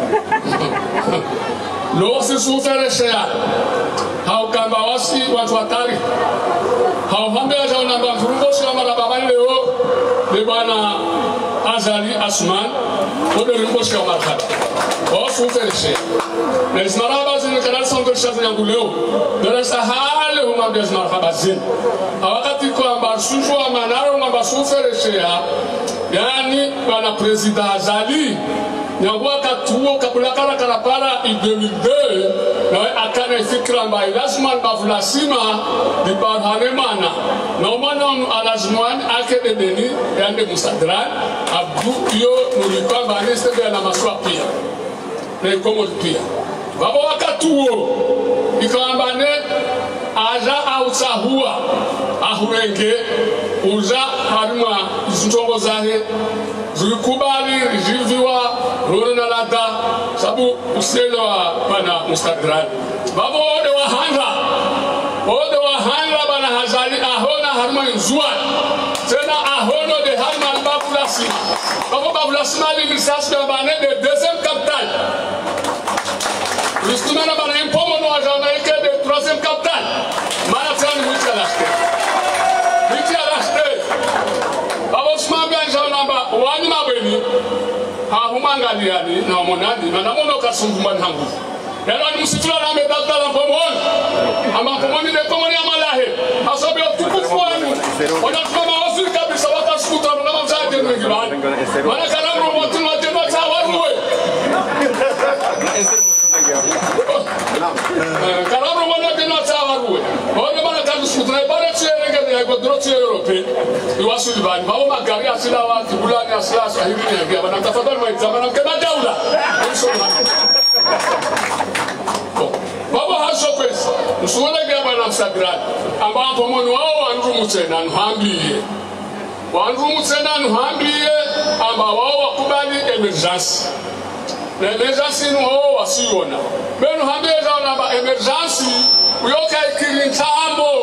lo si feresha hao kamba wasi watu hatari hao hambe aja namba furuko sela marhaba bali leo de bana Azali Asman odo rimbo sela marhaba osu feresha na ismaraba zini kanal santo shaza yangu leo dora sahale huma bias marhaba zini awakati kwa amba sufu wa manaro ngamba sufereshea yani bana president Azali yangu wakatuo kabulakara karapara i 2002 na akana ifikra mba ilasman bavulasima di barhanemana na umana alazman ake dedeni yande Mustadran abdu yo nulikuwa mbaniste bea na maswa pia na ikomo pia babo wakatuo ikawambane aja autsahua ahurenge uza harima izintongo zahe zikubali jiviwa rona lada sabu uselewa bana Mustadran babo ode wahanga bana Azali ahona harima nzua tena ahono de Halman Babulasima. Babulasima l'illustration de deuxième capitale. Justement, on a un pomme noir jamaïcain de troisième capitale. Manhattan, Muti à l'acheter. Muti à l'acheter. Babosma bien Jalamba, Wanima Beni, Hahumangaliani, Namonani, Manamono Kasumban Hangu. Alors nous situons la médaille dans la pommone. À ma pommone de Pomone à Malahe. À ce moment tout pour moi. On a vraiment aussi capé ça va casser tout le monde. Ça a été réglé. Voilà quand on remonte le matin, ça va rouler. Quand on remonte le matin, ça va rouler. On va quand nous soutenons pas les tuer les godrots européens. Il va sur le ban. Va au Magari à Silawa, Tiboulani à Sila, Sahiri, et on a fait un peu de examen. On a fait Daoula. Baba hasopes usone gaba na sagrat ambapo mono wao wanrumutena nhambiye amba wao wakubali emergency na emergency no wao wasiona beno hambiye zaona ba emergency uyoka ikirintambo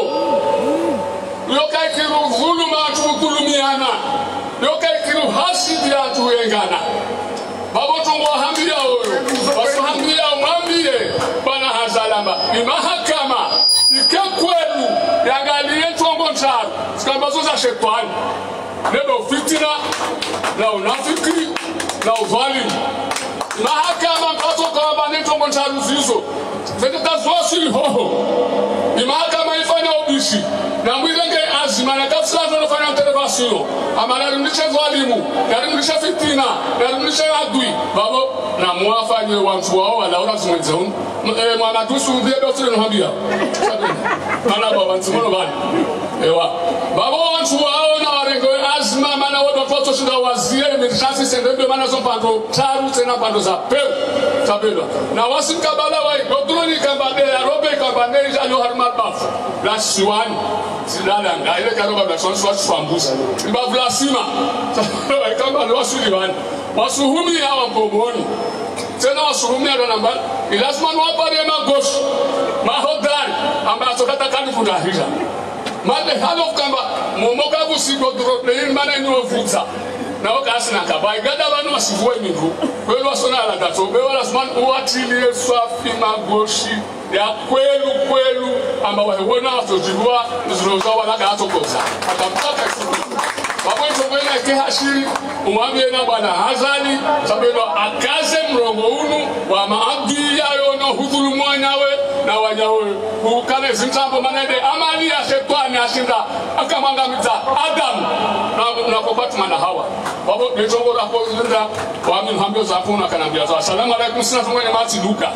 uyoka ikiru zuluma tukulumiana uyoka ikiru hasidi atuengana babo tungo hambia oyo baso hambia mwambie bana hazalamba ni mahakama ikekwelu yangalie tongo ntaru sikambazo za shetani neno fitina na unafiki na udhalimu mahakama mkato kwa bane tongo ntaru zizo zeta zosi hoho ni mahakama ifanya ubishi na mwilenge azima na kafsila tunafanya intervention amana rimlisha dhalimu rimlisha fitina rimlisha adui babo na muafanye watu wao walaona zimwenzao Muhammadu sundie dotre no habia mana baba ntimono bani ewa babo watu wao na warengo azma mana wado toto shinda wazie emergency sendebe mana zo pando taru tena pando za peu tabelo na wasikabala wa godroni kambade ya robe kambade ya no harmat baf la siwani zilala ngaile karoba na sonso wasifambusa ibavula sima kamba lo wasuliwani wasuhumi hawa mbomoni tena wasuhumi ndo namba lazima wapare magoshi mahodari ambaye atokata kandi kundahira made halo kamba momoka busigo drone mana ni ovuza na wakasi na kabai gada banu wasivue mingu kwelo wasona la dato be wala sman uatilie swafi magoshi ya kwelu amba wahona watojibwa ziroza wala gatokoza atamtaka Wabwezo kwena kehashiri umwambie na bwana Hazali sabeno akaze mrongo unu wa maabdi yayo no hudhulu mwanyawe na wanyawe ukale zintambo manede amani ya shetani ashinda akamangamiza Adam na kopatu mana Hawa wabo netongo la kozinda wa mimi hambio za funa kanambia za asalamu alaykum sina tumwene mati duka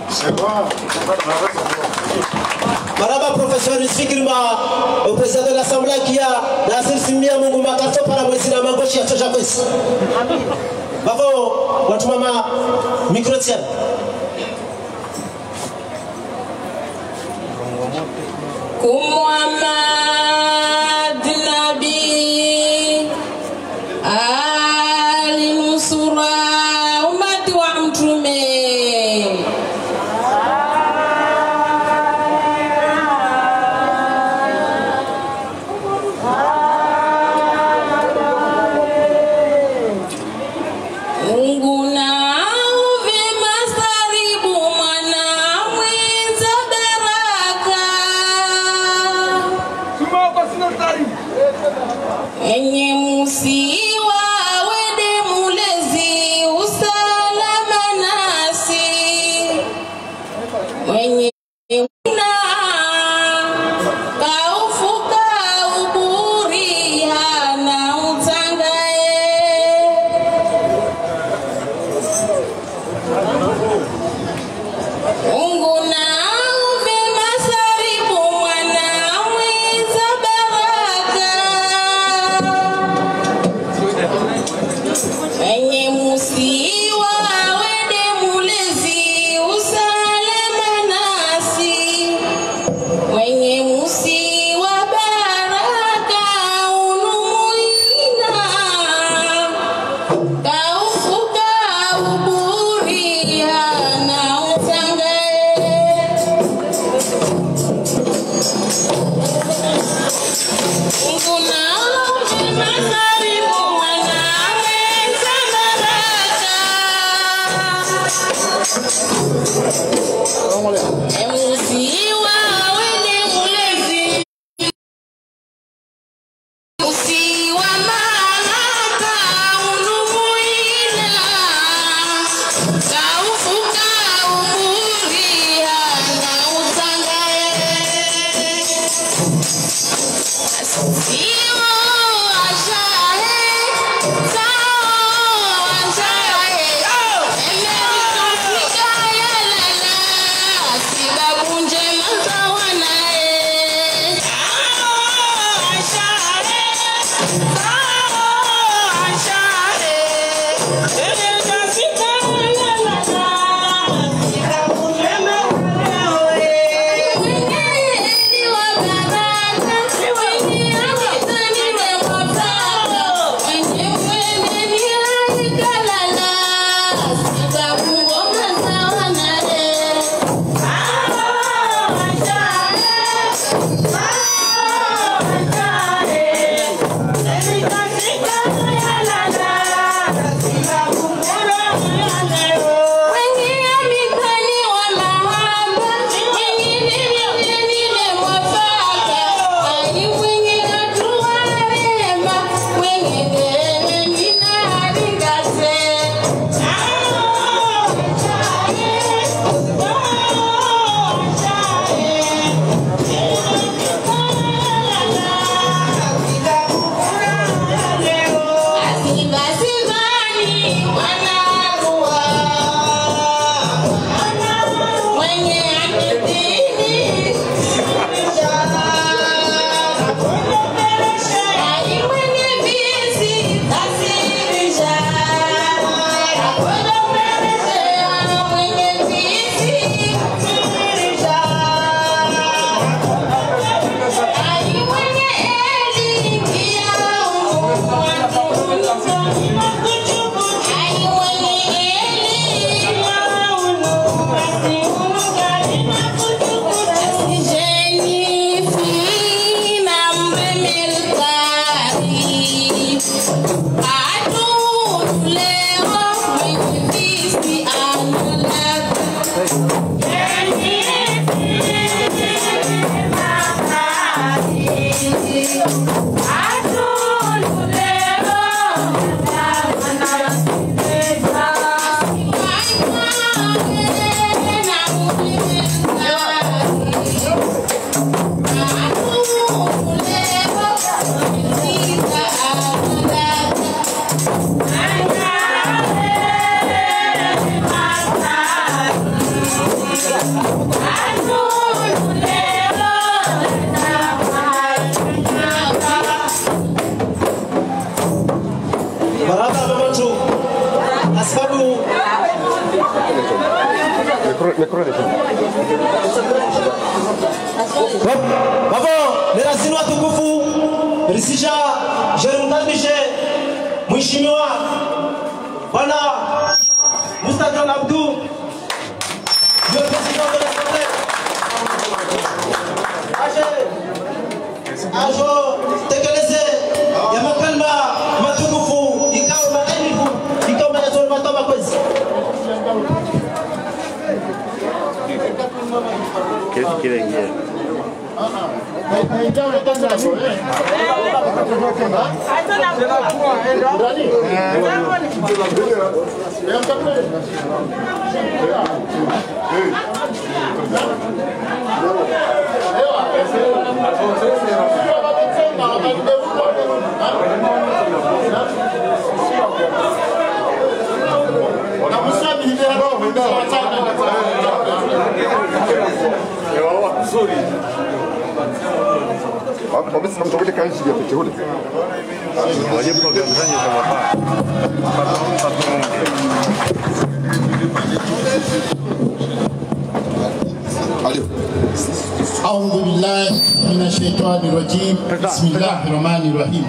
Maraba professeur Sikirma, au président de l'Assemblée qui a Nasir Simia Mungu Makato para mwezi na magoshi ya tosha kwesi. Bavo, watu mama micro tiens. Muhammad Nabi al-Nusra umati wa mtume. Enye musiwa wede mulezi usalama nasi mwenye una kaufuka uburi hana utangae Mungu na uve masaribu mwana mwiza baraka Babo, lerasini watukufu risisha jerumkaribishe mheshimiwa Bwana Mustafa Abdou, le président de l'Assemblée. Ajo tekeleze ya makalma matukufu ikawa maelifu ikawa manazoni matoba kwezi. Qu'est-ce qu'il est hier? Obecnie mam to będzie koniec świata, czy chudy? Nie powiązanie to łapa. أعوذ بالله من الشيطان الرجيم بسم الله الرحمن الرحيم.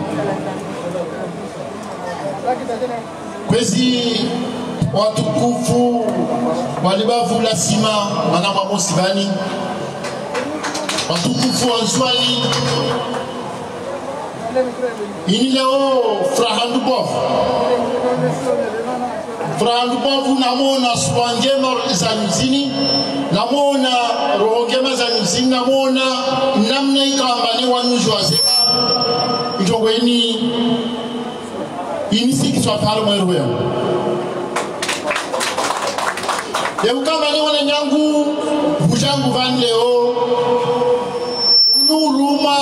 Kwezi watukufu walibavula sima manama mosibani watukufu wa Nzwali ini leo frahandu bofu namona swangema za nyuzini namona rohogema za nyuzini namona namna ikambani wanyujo azema itongo ini siki swapalo mweru yao leo kambani wana nyangu bujangu van leo nuruma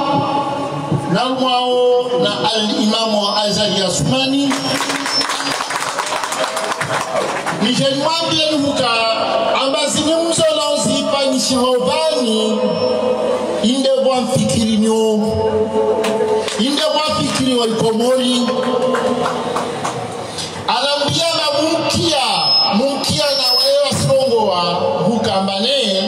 nalmao na al-imamu Azali Asmani Nijemwambia nuka ambazini mzola uzipa nishihovani inde mfikiri nyo inde mfikiri wa Komori anambia na munkia na wewe songoa hukambane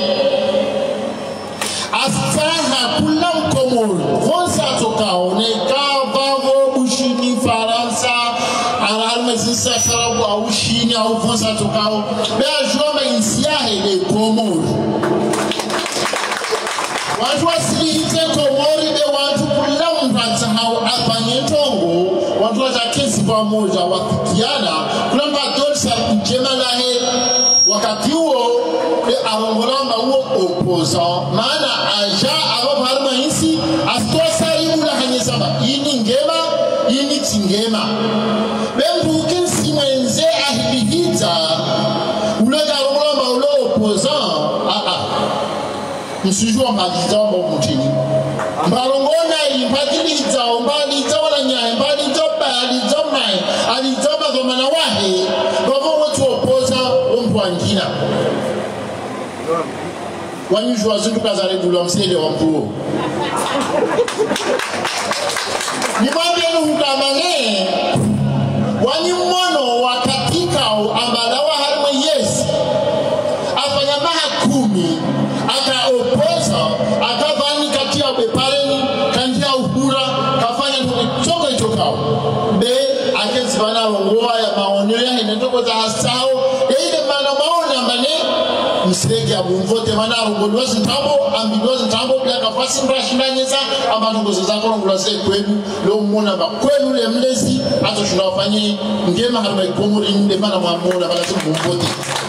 asaha kula Komori vonsa tokao ne kavavo bushini Faransa almazisa sarabu au shini au vonsa tokao bea joma insiahe de Komori watu wasilihize Komori be watu kula mpanza hao apanyetongo watu watakesi pamoja wakikiana kula mbadolsa kujema lahe wakati huo arongolamba huo opposant maana aja abo harma insi astosa ibula hanyesaba ini ngema ini tingema bembu kinsi mwenze ahibihita ulaga arongolamba ulo opposant msijua mbadita mbomutini mbalongona imbadiliza mbadita wala nyahe mbadita mbadita mai alita mbadhomana wahe babo watu opoza ompwangina wanyujua zindu kazare bulu msele wa mpuo ni mwambia nuhukamane wanyimono wakatika ambalawa harma yes afanya maha 10 aka opoza akavani katia bepareni kandia uhura kafanya choko itokao be akenzibana rongoa ya maonyo ya hinetoko za hasao ile mana maona mane msirege abumvote mana rongolwazi ntambo ambidozi ntambo bila kafasi mbrashindanyeza abantu ngozo zako rongolwazi kwenu lo mona ba kwenu le mlezi atoshura wafanye ngema harma Komori nde mana mwamona bala tumbumvote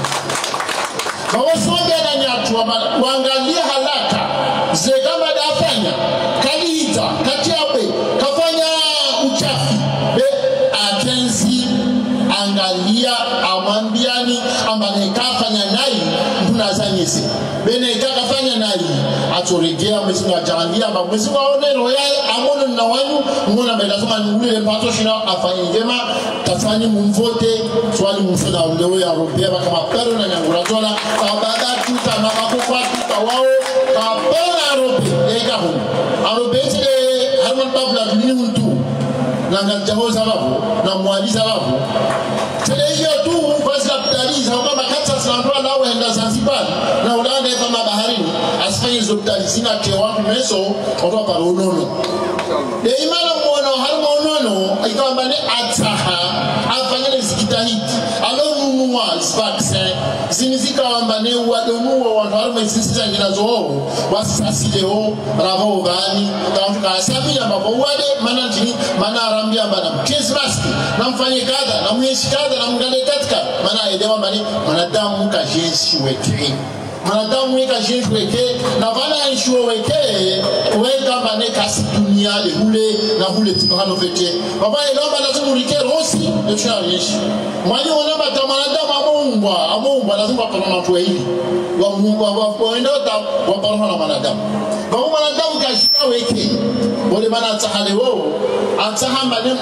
Mawasombe na nyatu waangalia halaka zegama dafanya kalita katiabe kafanya uchafi be atenzi angalia amambiani ambane kafanya nai tunazanyese bene kafanya nai atoregea mwesinga ajandia amba mwesinga onero yae amono na wanyu ngona belazuma ngule mpato shina afanye ngema tafani mumvote swali mumfuna ulewe ya robeba kama pero na nyangura tola kabada tuta na makukwa tuta wao kabela robe eka humu arobete harman babla dini mtu na ngajaho sababu na mwali sababu tele hiyo tu basi kapitaliza kama kata sanatoa lao enda Zanzibar na ulanda kama baharini asifanye zopitali sina kewa meso kwa paronono de imala mwono harma onono ikamba ne ataha afanye zikitahidi alo mumwa vaccin sinizika wambane wadomuwa wantu harma isisita nginazo wasisasileo ravo gani tafuka asabia mambo wale mana arambia bana Christmas na mfanye kadha na mweshi kadha na mngale katika mana elewa mbani manadamu kajensi weke manadamu weka jensi weke na vana enshuo weke weka mbane kasi dunia le hule na hule tikano fete baba elomba lazima urike rosi ndio yeshi mwani wanamba tamanadamu amumbwa lazima kwa mtu hili wa Mungu waenda waparana na manadamu baba manadamu kashika weke wale mana atahale wao atahambane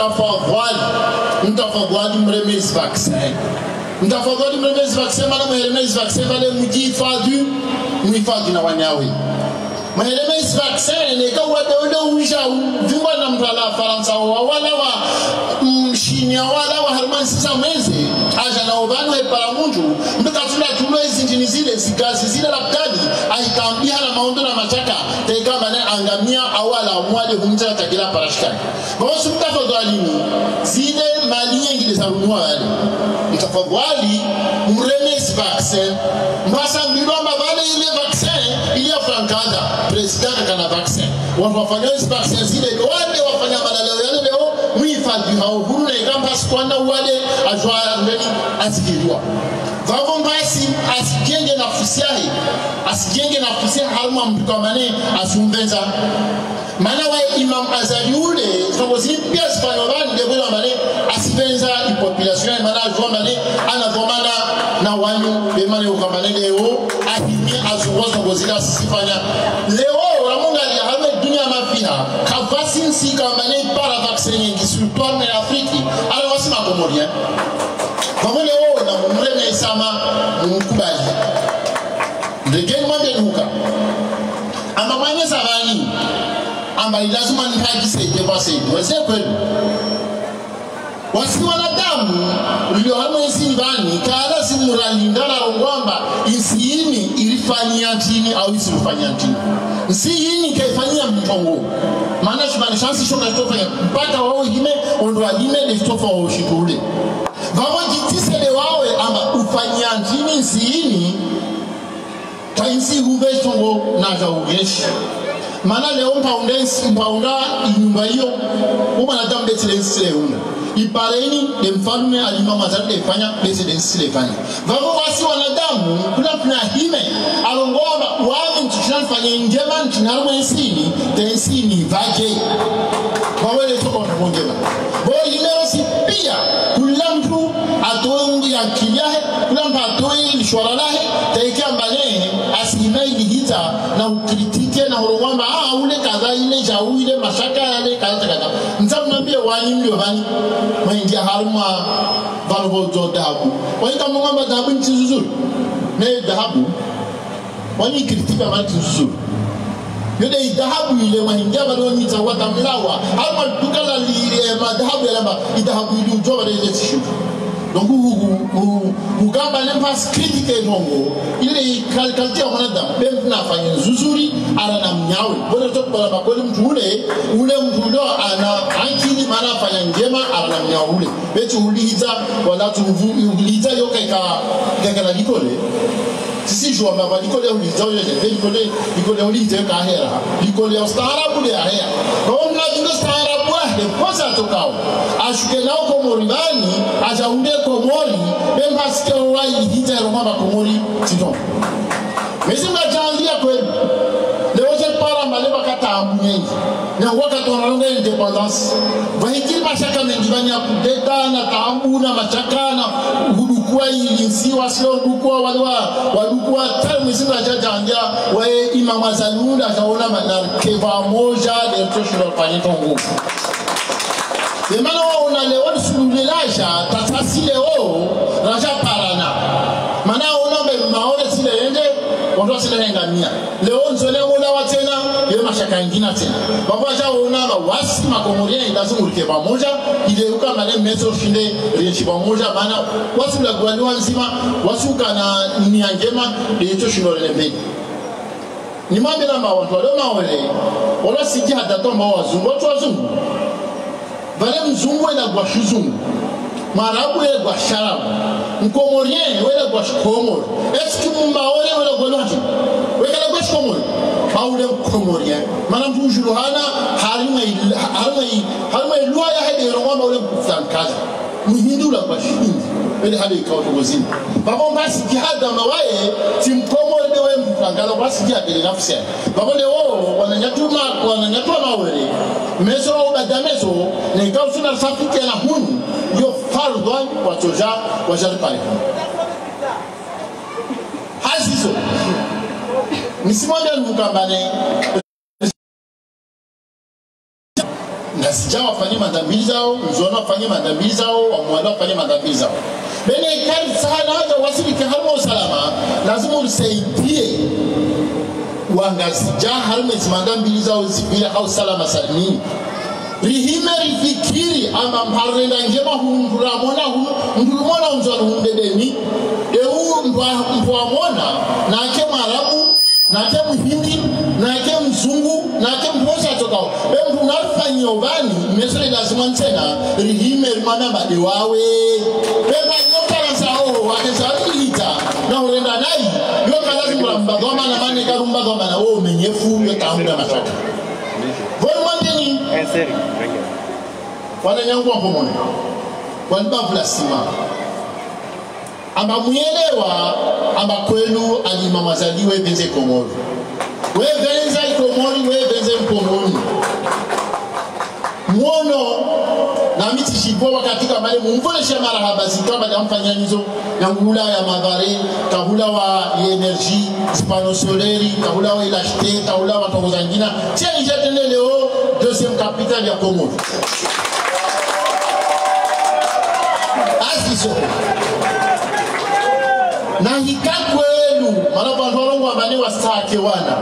mtafadhali mremezi vaccin mtafadhali mremezi vaccin mana mremezi vaccin vale muhifadhi na wanyawe mremezi vaccin ne kwa wale uja vingwa na mtala Faransa wala wa mshinya wala wa harman sisa mwezi aja na ubano para mundu mpaka tulo hizi zile zikazi zile labdali aikambia na maondo na machaka tekamba na angamia awala mwale humza takila parashikani bawasu mtafadhali zile mali nyingi za runwa wale mtafadhali mremezi vaccin mbasa mbilo mabale ile vaccin ile frankada president kana vaccin wafanya inspection zile wale wafanya malaleo yale leo muhifadhi hao huru na campus kwana wale ajwa ndani asikiliwa vavo basi asijenge nafsi yake asijenge nafsi yake haruma mtu kama ne asumbenza maana wa Imam Azali ule sababu si pia spanolani ndio mane asipenza population maana ajwa mane anavomana na wanyu bemane ukamane leo ahimi azuwaza gozila sifanya leo ramunga ya hame dunia mafiha kavasi nsika mane para vaccine ngi sultan na Afrika ala wasima komoria kama leo na mumreme sama mkubali ndegeni mwende nuka ama manye sabani ama lazima nipagise debase wase kweli wasi wanadamu ndio hamo isimbani kala simuralindana ngwamba isiini ilifanyia chini au isifanyia chini isiini kaifanyia mtongo maana shibani chance shoka tofanya mpaka wao hime ondwa hime de tofa wao shikule vao jitisele wawe ama ufanyia chini isiini tainsi huvesongo na jaugeshi mana leo mpaunda inyumba hiyo umanadamu betilensi leuna ipareni de mfalme alimama zake defanya presidency lefanya vavo wasi wanadamu kuna hime alongoma wao ntushana fanya njema ntunarmo ensini tensini vaje wawele toko ngema bo imero si pia kula mtu atoe ya kiliahe kula mtu atoe lishwara lahe taika mbane asimai hita na ukritike na horongoma ule kaza ile jau ile mashaka yale kaza nzamu nambie wani ndio bani maingia haruma valvo jo dahabu wani kama ngamba dahabu nchizuzuru ne dahabu wani kritika mali nchizuzuru yode dahabu ile maingia bado nita watamlawa haruma dukala li madahabu yalamba dahabu ile jo bado ile tishu donc ugamba n'impas critique ndongo ile kalkalti ya mwanadamu bem nafanya nzuri ana na mnyawe bora toka kwa kweli mtu ule mtu ndo ana akili maana afanya njema ana na mnyawe ule beti uliza wala tuvu uliza yoka ikakala likole sisi jua baba likole uliza ile likole uliza ka hera likole ustaarabu ya hera kwa mna ustaarabu de posa tokao ashuke nao komoribani ajaunde komori bembaske wai hita roma komori tito mesima jandia kweli leo je para maleba kata amunyengi na wakati wanaonga independence vahikiri mashaka mengibani ya kudeta na taambu na mashaka na hudukua ilinsiwa sio hudukua wadukua tari mesima jandia wae Imam Azali ajaona manarkeva moja de toshiro panitongo Demana wao na leo sululaja tatasi leo raja parana mana ona be maone sile ende watu sile ngamia leo nzole wala watena ile mashaka ingine tena baba ja ona wasi makomoria lazima ulike pamoja ile uka mane meso shinde richi pamoja maana wasu la gwaliwa nzima wasu kana niangema ile shindo ile mbele ni mambo na watu wale maole wala siji hata tomba wazungu watu wazungu vale mzungu ena gwa shizungu marabu ena gwa sharabu mkomorien ena gwa shikomori eski mumbaore ena gwa lwati wekala gwa shikomori maule mkomorien mana mtu ujuruhana harima ilua ya hede rongwa maule mkutankaza muhindu la gwa shindi wele hade ikawoto gozini babo mbasi jihada mawaye timkomori dewe mkutankaza mbasi jihada ile nafsi ya babo leo wananyatuma mawele meso badameso ne kausuna safiki na hunu yo fardwan watoja wajali pale hazizo nisimwambia mkambane nasija wafanye madhambi zao nzona wafanye madhambi zao wamwala wafanye madhambi zao bene kali sana hata wasili harma usalama lazima usaidie wangazija harma madhambi zao zibira au salama salimini rihime rifikiri ama mparenda njema hundurumona unzwana hundedeni ewu mpwamona na ake marabu na ake muhindi na ake mzungu na ake mposa tokao mtu unafanya ubani mesele lazima ntena rihime rimana badewawe beba yokala sao wakesari hita na urenda nai yokala zimura mbagoma na mane karumba goma na umenyefu yotamuda mashaka wananyangu wa pomoni wanibavula sima amba muelewa amba kwenu alima mazaliwe benze Komori we benze Komori we benze Komori mwono na miti shipowa katika male mumvolesha marahaba zikaba da mfanyanyizo nyangula ya mavare kahula wa energy spano soleri kahula wa ilashte kahula wa tongozangina tia nijetene leo deuxième capitale ya Komori asiso na hikakwelu manabantu ambane wasake wana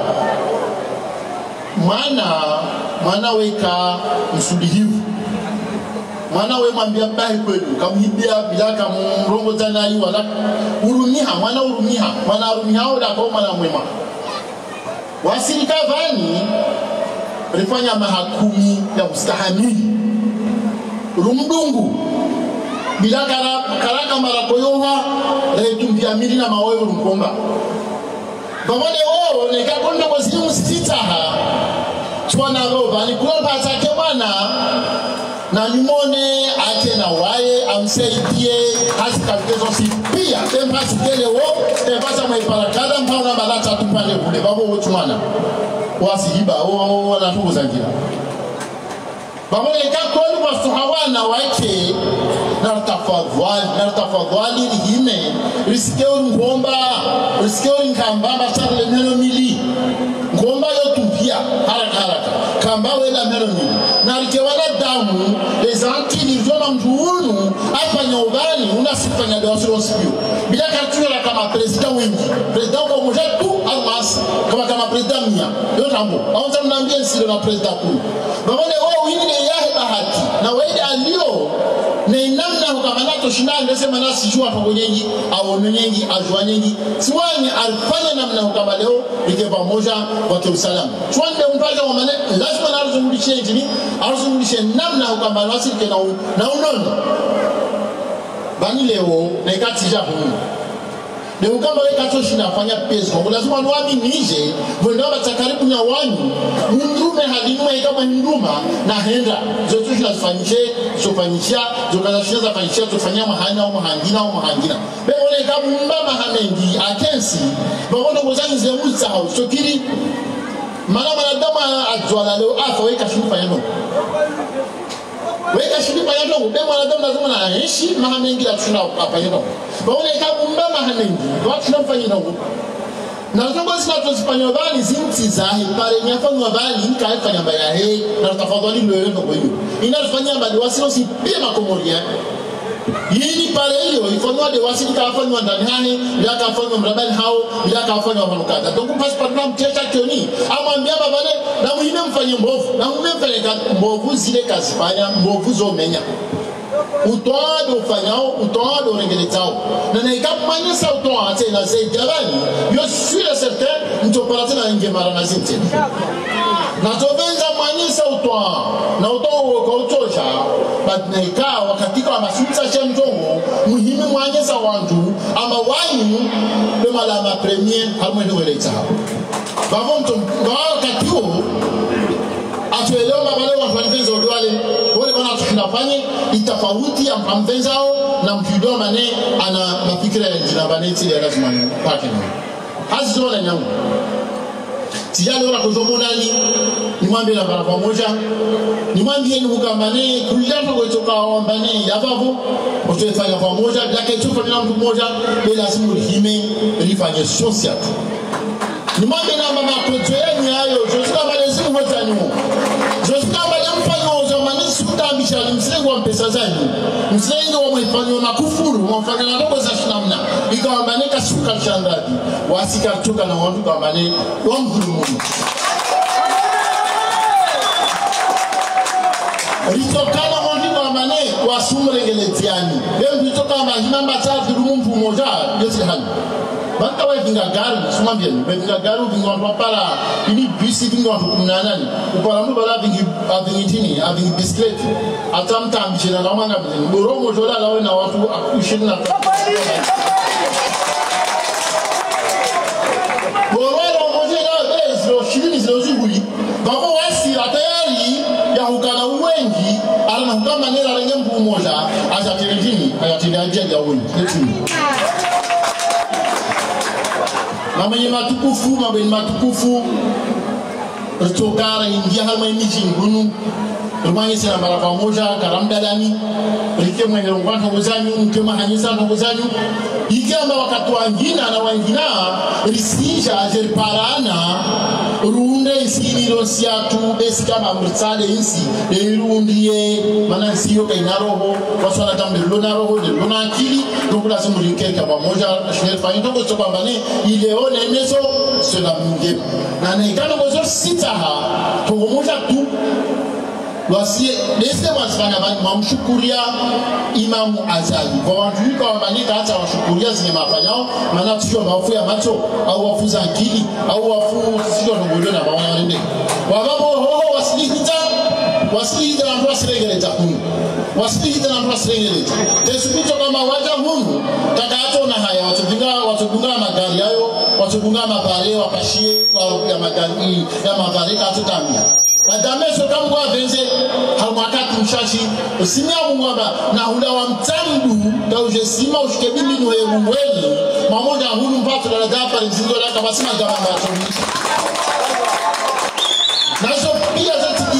mwana weka msulihivu mwana we mwambia mbahi kwelu kamhibia bilaka mrongo zanai wala urumiha mwana arumiha oda kwa mwana mwema wasirika vani rifanya mahakumi ya mustahamili rumdungu bilaka karaka marakoyoha retumpia mili na mawevu rumkomba bamone oo nekakondo kwa zimu sitaha chwana roba ni kulomba atake wana na nimone ate na waye amsaidie hasi kalikezo si pia tempasi kele wo tempasa maiparakada mpauna balata tupande kule babo wochwana wasihiba wanatubu zangira bamone kakoni kwa suhawana wake na tafadhali hime risikeo ngomba risikeo nkambamba chale neno mili ngomba yotu pia haraka kamba wela neno mili na rikewana damu les antilizona mtuunu afanya ubani unasifanya dawasiro sibio bila kartuela kama president wengi president kwa moja tu almas kama president mia yote ambo aonza mnaambia nsilo na president kuu bamone wao hini ne yahe bahati na waide alio ne namna hukamanato shindana ndesema nasi jua pamojengi au nyengi ajua nyengi siwani alifanya namna hukamaleo ike pamoja kwa usalama tuande umpaja wa mane lazima na aruzungudishe njini aruzungudishe namna hukamalo asike na unono bani leo na ikatija humu leo kama weka toshinda afanya pezi kwa lazima nuwami nije mwendo waba takaribu na wanyu mundume hadinuma ikama hinduma na henda zotu shilazifanyishe zofanyisha zokazashinda zafanyisha zofanyia mahana au mahangina beone kama mba mahamengi akensi bakondo kuzangi zemu zahau sokiri manadama adwala leo afa weka shinipa yano weka shinipa yano be manadama lazima na heshi mahamengi la tushina apa yano baone kama mba mahamengi watu tunafanya nao na tungo sina tuzifanya bali zinti zahi pale nyafanya bali nikaifanya mbaya he na tafadhali ndio ndio hiyo inafanya bali wasio si pia makomoria yini pale hiyo ifanywa de wasili kafanywa ndani hani bila kafanywa mrabani hao bila kafanywa manukata donc passport na mtecha kioni amwambia babane na muhime mfanye mbovu na muhime mfanye mbovu zile kazifanya mbovu zo menya utoado ufanyao utoado rengeletao na naikamanyisa utoa tena zaidi abani yo suis certain mtoparate na ngemara na zinte na tovenza manyisa utoa na utoa kwa utosha badnaika wakatika wa masuta cha mtongo muhimu mwanyisa wantu ama wanyu lema la premier halmwende weleta bavo mtongo wakatiwo atuelewa mabale wa mfanyiza udwale wale wana tunafanya itafauti ya mfenzao na mfido mane ana mafikira ya jina baneti ya lazima pake hazo na nyangu tijani wala kuzomonani nimwambie na bara pamoja nimwambie ni mkamane kuliapo kutoka ombane yababu utafanya pamoja lakini tuko na mtu mmoja bila lazima lihime lifanye social nimwambie na mama kwetu hayo sio malezi mmoja ni Josika mfano uzamani sutambisha msengo wa pesa zangu msengo wa mfano makufuru mfano na ndogo za shinamna ikawabaneka suka shangazi wasika kutoka na watu kwa bane wa mdhulumu ritokana watu kwa bane wasumrengeletiani leo ritokana mahina mbata dhulumu mmoja yote hali banta wa vinga garu sumambia vinga garu vinga watu para ini bisi vinga watu 18 upara mtu bala vingi tini vingi bisiklet atamta mchina na manga mboromo jola lawe na watu 20 bororo moja na zero shirini zero zuguli bako wasi atayari ya hukana kama nera lenye mtu mmoja ajatirindini ayatendea ya wuni mamenye matukufu ritokara india halma miji ngunu rumanye sina mara pamoja karamdalani rike mwenye ngwanto ngozanyu mkema hanyisa ngozanyu ikamba wakati wangina na wangina risija zeriparana runde isini rosiatu besi kama mritsale insi irundiye mana siyo kainaroho waswana tambe lona roho de lona akili donc la simulike kama moja shel fanya donc so kwamba ne ileone neso cela munge na nekano gozo sitaha to moja tu wasi lese wasifanya mamshukuria Imamu Azali kwa wanjui kwa wamanika hata washukuria zinye mafanyao maana tusio mafu ya macho au wafu za akili au wafu sio nongolio na mawana warende wababo hoho wasilihita na mtu wasiregeleta hunu wasilihita na mtu wasiregeleta tesupito kama waja hunu kaka hato na haya watubunga magari yayo watubunga mabare wapashie ya magari ya mabare katutamia madame so kama kwa venze halmakati mshashi usimia mwaba na hula wa mtandu da ujesima ushikebili no yemweni mamoja hulu mpato la dapa nzindo la kabasima gama macho nazo pia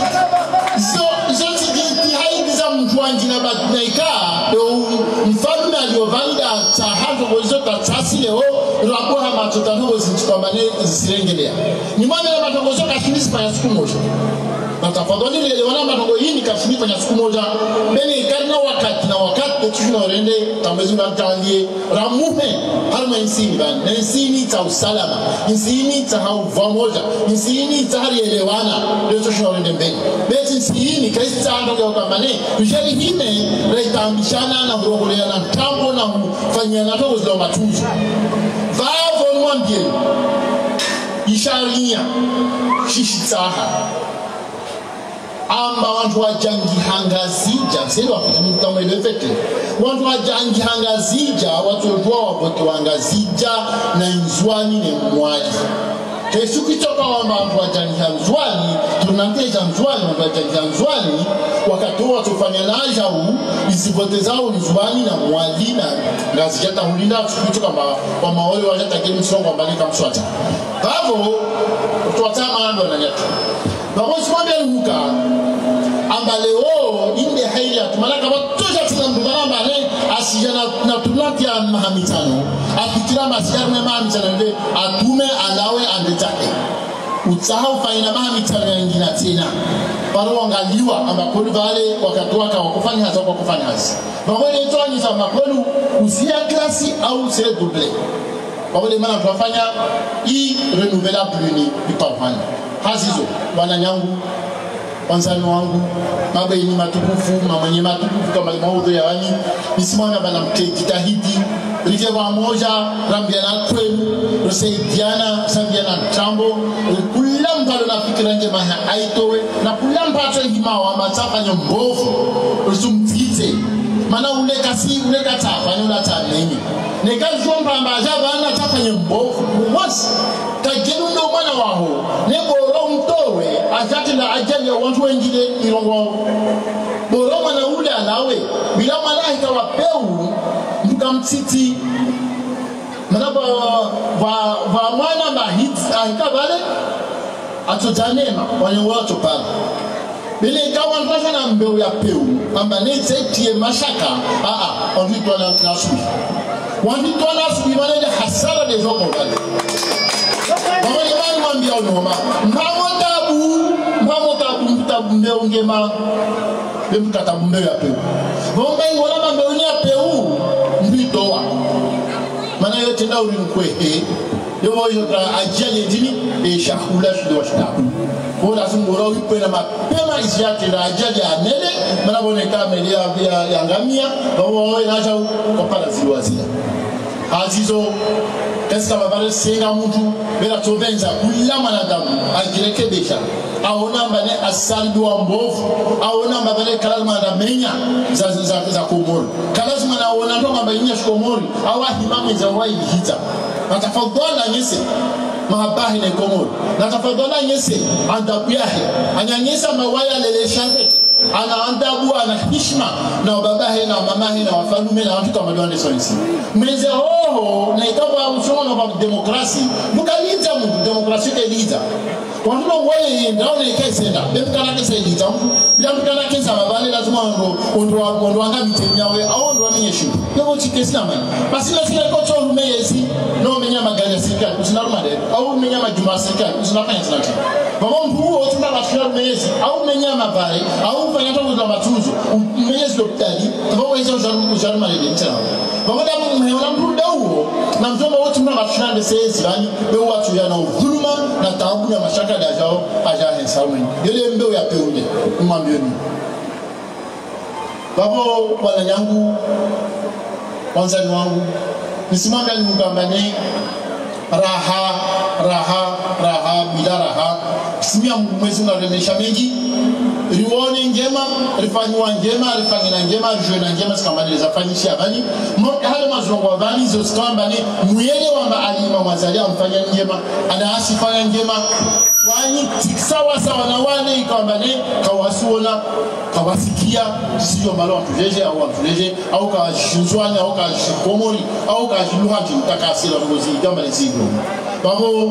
zote haidi za mjwanji na naika mfalme aliyovanda tahato gozoka tasi leo rapoha matotano zinchikwambane zisirengelea ni mwana ya matongozoka kinisipa ya siku moja na tafadhali ile wana matongo hii nikashinipa ya siku moja bene ikarna wakati na wakati tushina orende tambezi mbatandie ramuhe halma insini bani na insini ta usalama insini ta hauva moja insini ta hali elewana leo tushina orende mbeni beti insini kaisi ta ando kwa kambane tujeli hine reitambishana na urogolea na tambo na hufanyia na togo zilo matuzo vavo mwambie isharinya shishitaha amba wantu wajangi hangazija selo wakitumta mwelefete wantu wajangi hangazija watu wao wabote wangazija na inzwani ni mwali kesu kitoka wamba wantu wajangi hanzwani tunanteja mzwani wantu wajangi hanzwani wakati watu fanya naja huu isibote zao nzwani na mwali na ngazija tahulinda kitoka kwa maole wajata kemi songo ambalika mswata bavo tuwatama ando na nyatu bako simwambia luka amba leo inde haili ya tumalaka watoja tunambukana mbale asija na tunati ya mahamitano apitira masijari na mahamitano nde atume alawe andetake utaha ufaina mahamitano ya ngina tena paro wangaliwa amba kodi vale wakati waka wakufanya haza kwa kufanya hazi bako ile itoa nisa makolu usia klasi au se double bako ile mana tuwafanya i renouvelable ni ipafanya hazizo wananyangu wanzani wangu mabaini matukufu mamanye matukufu kama maudho ya wani nisimwana bana mtejitahidi rike wa moja rambiana kwenu rusaidiana sambiana tambo kulamba na fikira njema aitowe na kulamba himawa matafanya mbovu rusumtite mana ule kata fanya nini nekazomba mbajaba ana tafanya mbovu once kagenu ndo mwana waho nebo mtowe ajati na ajali ya watu wengine ilongo boroma na ule alawe bila malaika wa peu mkamtiti manaba wa mwana mahit ahikabale atojanema wale watu pale bile kawa mpaka na mbeu ya peu amba nete tie mashaka onvitwa na nasui wanvitwa nasui wale hasara de zoko wale wale wale mwambia unoma mtabu mbeu ngema bembu katabu mbeu ya peu bomba ingona mbeu ni ya peu mbitoa maana yote ndio ulinkwe yomo yoka ajali ndini shakula shida shida bora sungora uipena mapema isiate na ajali ya nele maana boneka melia ya ngamia bawo inacha kwa pala ziwazia azizo kesa babale senga mtu bila tovenza kula mwanadamu ajirekebisha aona mbane asaldu wa mbovu aona mbale kalazima ndamenya za komori kalazima naona ndo mbane nyesha komori awa himamu za wai hita atafadhali nyese mahabahi na komori na tafadhali nyese andakuyahe anyanyesa mawaya lele shande ana andabu ana heshima na babahe na mamahe na wafalume na watu kama ndio sonisi mleze hoho na ikawa usoma na demokrasi mukalinza mu demokrasi kelita watu wale ndao ne kesenda bemkana kesenda bila mkana kesa babale lazima ndo anga mitenyawe au ndo amenyeshu ndio chikesi na mani basi na sina kocho rumeyezi no menya maganya sika usinarumade au menya majuma sika usinafanya sana baba mbuo tunabashira rumeyezi au menya mabare au fanya tongo za matuzo umeyezi dokitari baba hizo jaruma ile tena baba damu mheona mbuo dawo na mzoma wote tunabashira ndesezi yani bewa watu yana udhuluma na taabu na mashaka dajao aja hensamen yele mbeo ya peude umambioni babo bwana yangu wanzani wangu nisimanga ni mugambane raha bila raha simia mwezi unaremesha mengi riwone njema rifanywa njema rifanyina njema rijona njema sikamani zafanyisha habari hale mazongo habari zo sikamani muyele wamba alima mwazali amfanya njema ana asifanya njema wani sawa sawa na wale ikambane kawasuona kawasikia sio malo tujeje au tujeje au kashuzwani au kashikomori au kashiluhati takasira ngozi gamba nzigo babo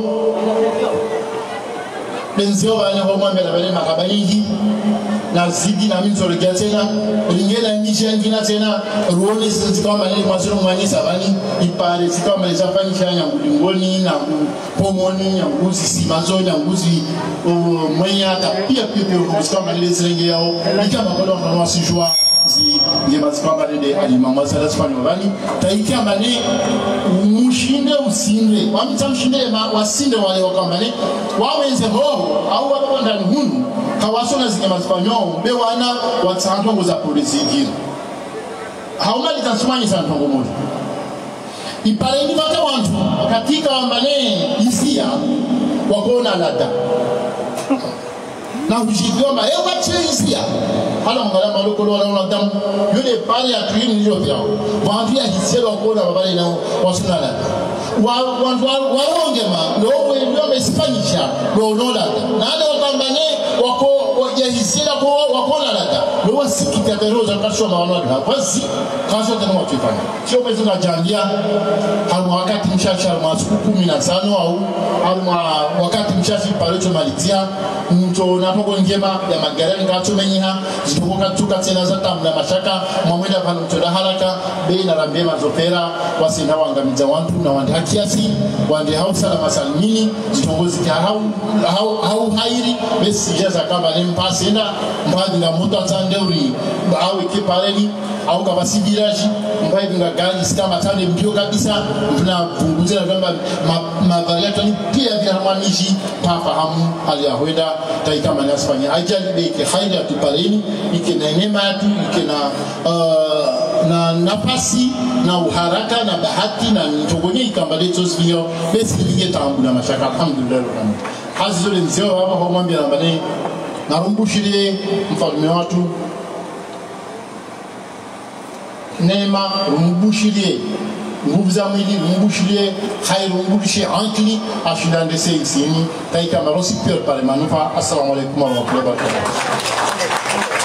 benzio bana ho mwambela bale makabayingi na zidi na minzoro gatena lingela ngisha ngina tena ruone zikama ni mwaziro mwani sabani ipare zikama ni zafani chanya ngulingoni na pomoni ya nguzi simanzo ya nguzi mwenya tapia pia zikama ni zirenge yao ikama kodo na wasijua zi ngema zikama ni alimama za Spanya bani taikia mane mushinde usinde wamitamshinde wasinde wale wakambane wawenze roho au wakonda hunu kawasona zingema Spanyol bewana watsantongo za polisi ngiro haumali tasumani sana tongo moja ipareni waka wantu katika wambane isia wakona lada na ujivyoma wache isia hala mngala maloko wala unadamu yule pale ya tuini ndio vyao waambia hisia wakona babali na wasuna lada wantu waongema ndio wamesifanyisha ndio lada na wale wakambane wako hisia kwa wakona lada ndio wasikita teroza kasho mawanwa basi kasho tena wakifanya sio mwezi na jangia halma wakati mshasha masiku 15 au halma wakati mshasha pale tumalizia mto napoko ngema ya magarani kachumenyiha zitokoka tuka tena za tamna mashaka mwamwenda pano mtoda haraka bei na rambe mazopera wasina wangamiza wantu na wandi hakiasi wandi hausa na masalimini zitongozi kia hau hairi besi jaza kama ni mpasenda mbadi na mutu atandeuri au ikipareni au kabasibiraji mbadi nga gani sikama tande mbio kabisa mpuna punguze na kwamba mavariato ni pia vya hamanishi pafahamu hali ya huenda taika mani Espanya ajali be ike haili ya tupareni ike na enema yatu ike na nafasi na uharaka na bahati na nitogonye ikambaleto zivyo besi linge tambu na mashaka alhamdulillah hazi zole mzeo hapa kwa mwambia na mbane narumbushile mfalume watu neema rumbushilie nguvu za mwili rumbushilie hai rumbushilie ankli ashindande seisini taika marosi pia pale manufa. Assalamu alaikum warahmatullahi wabarakatuh.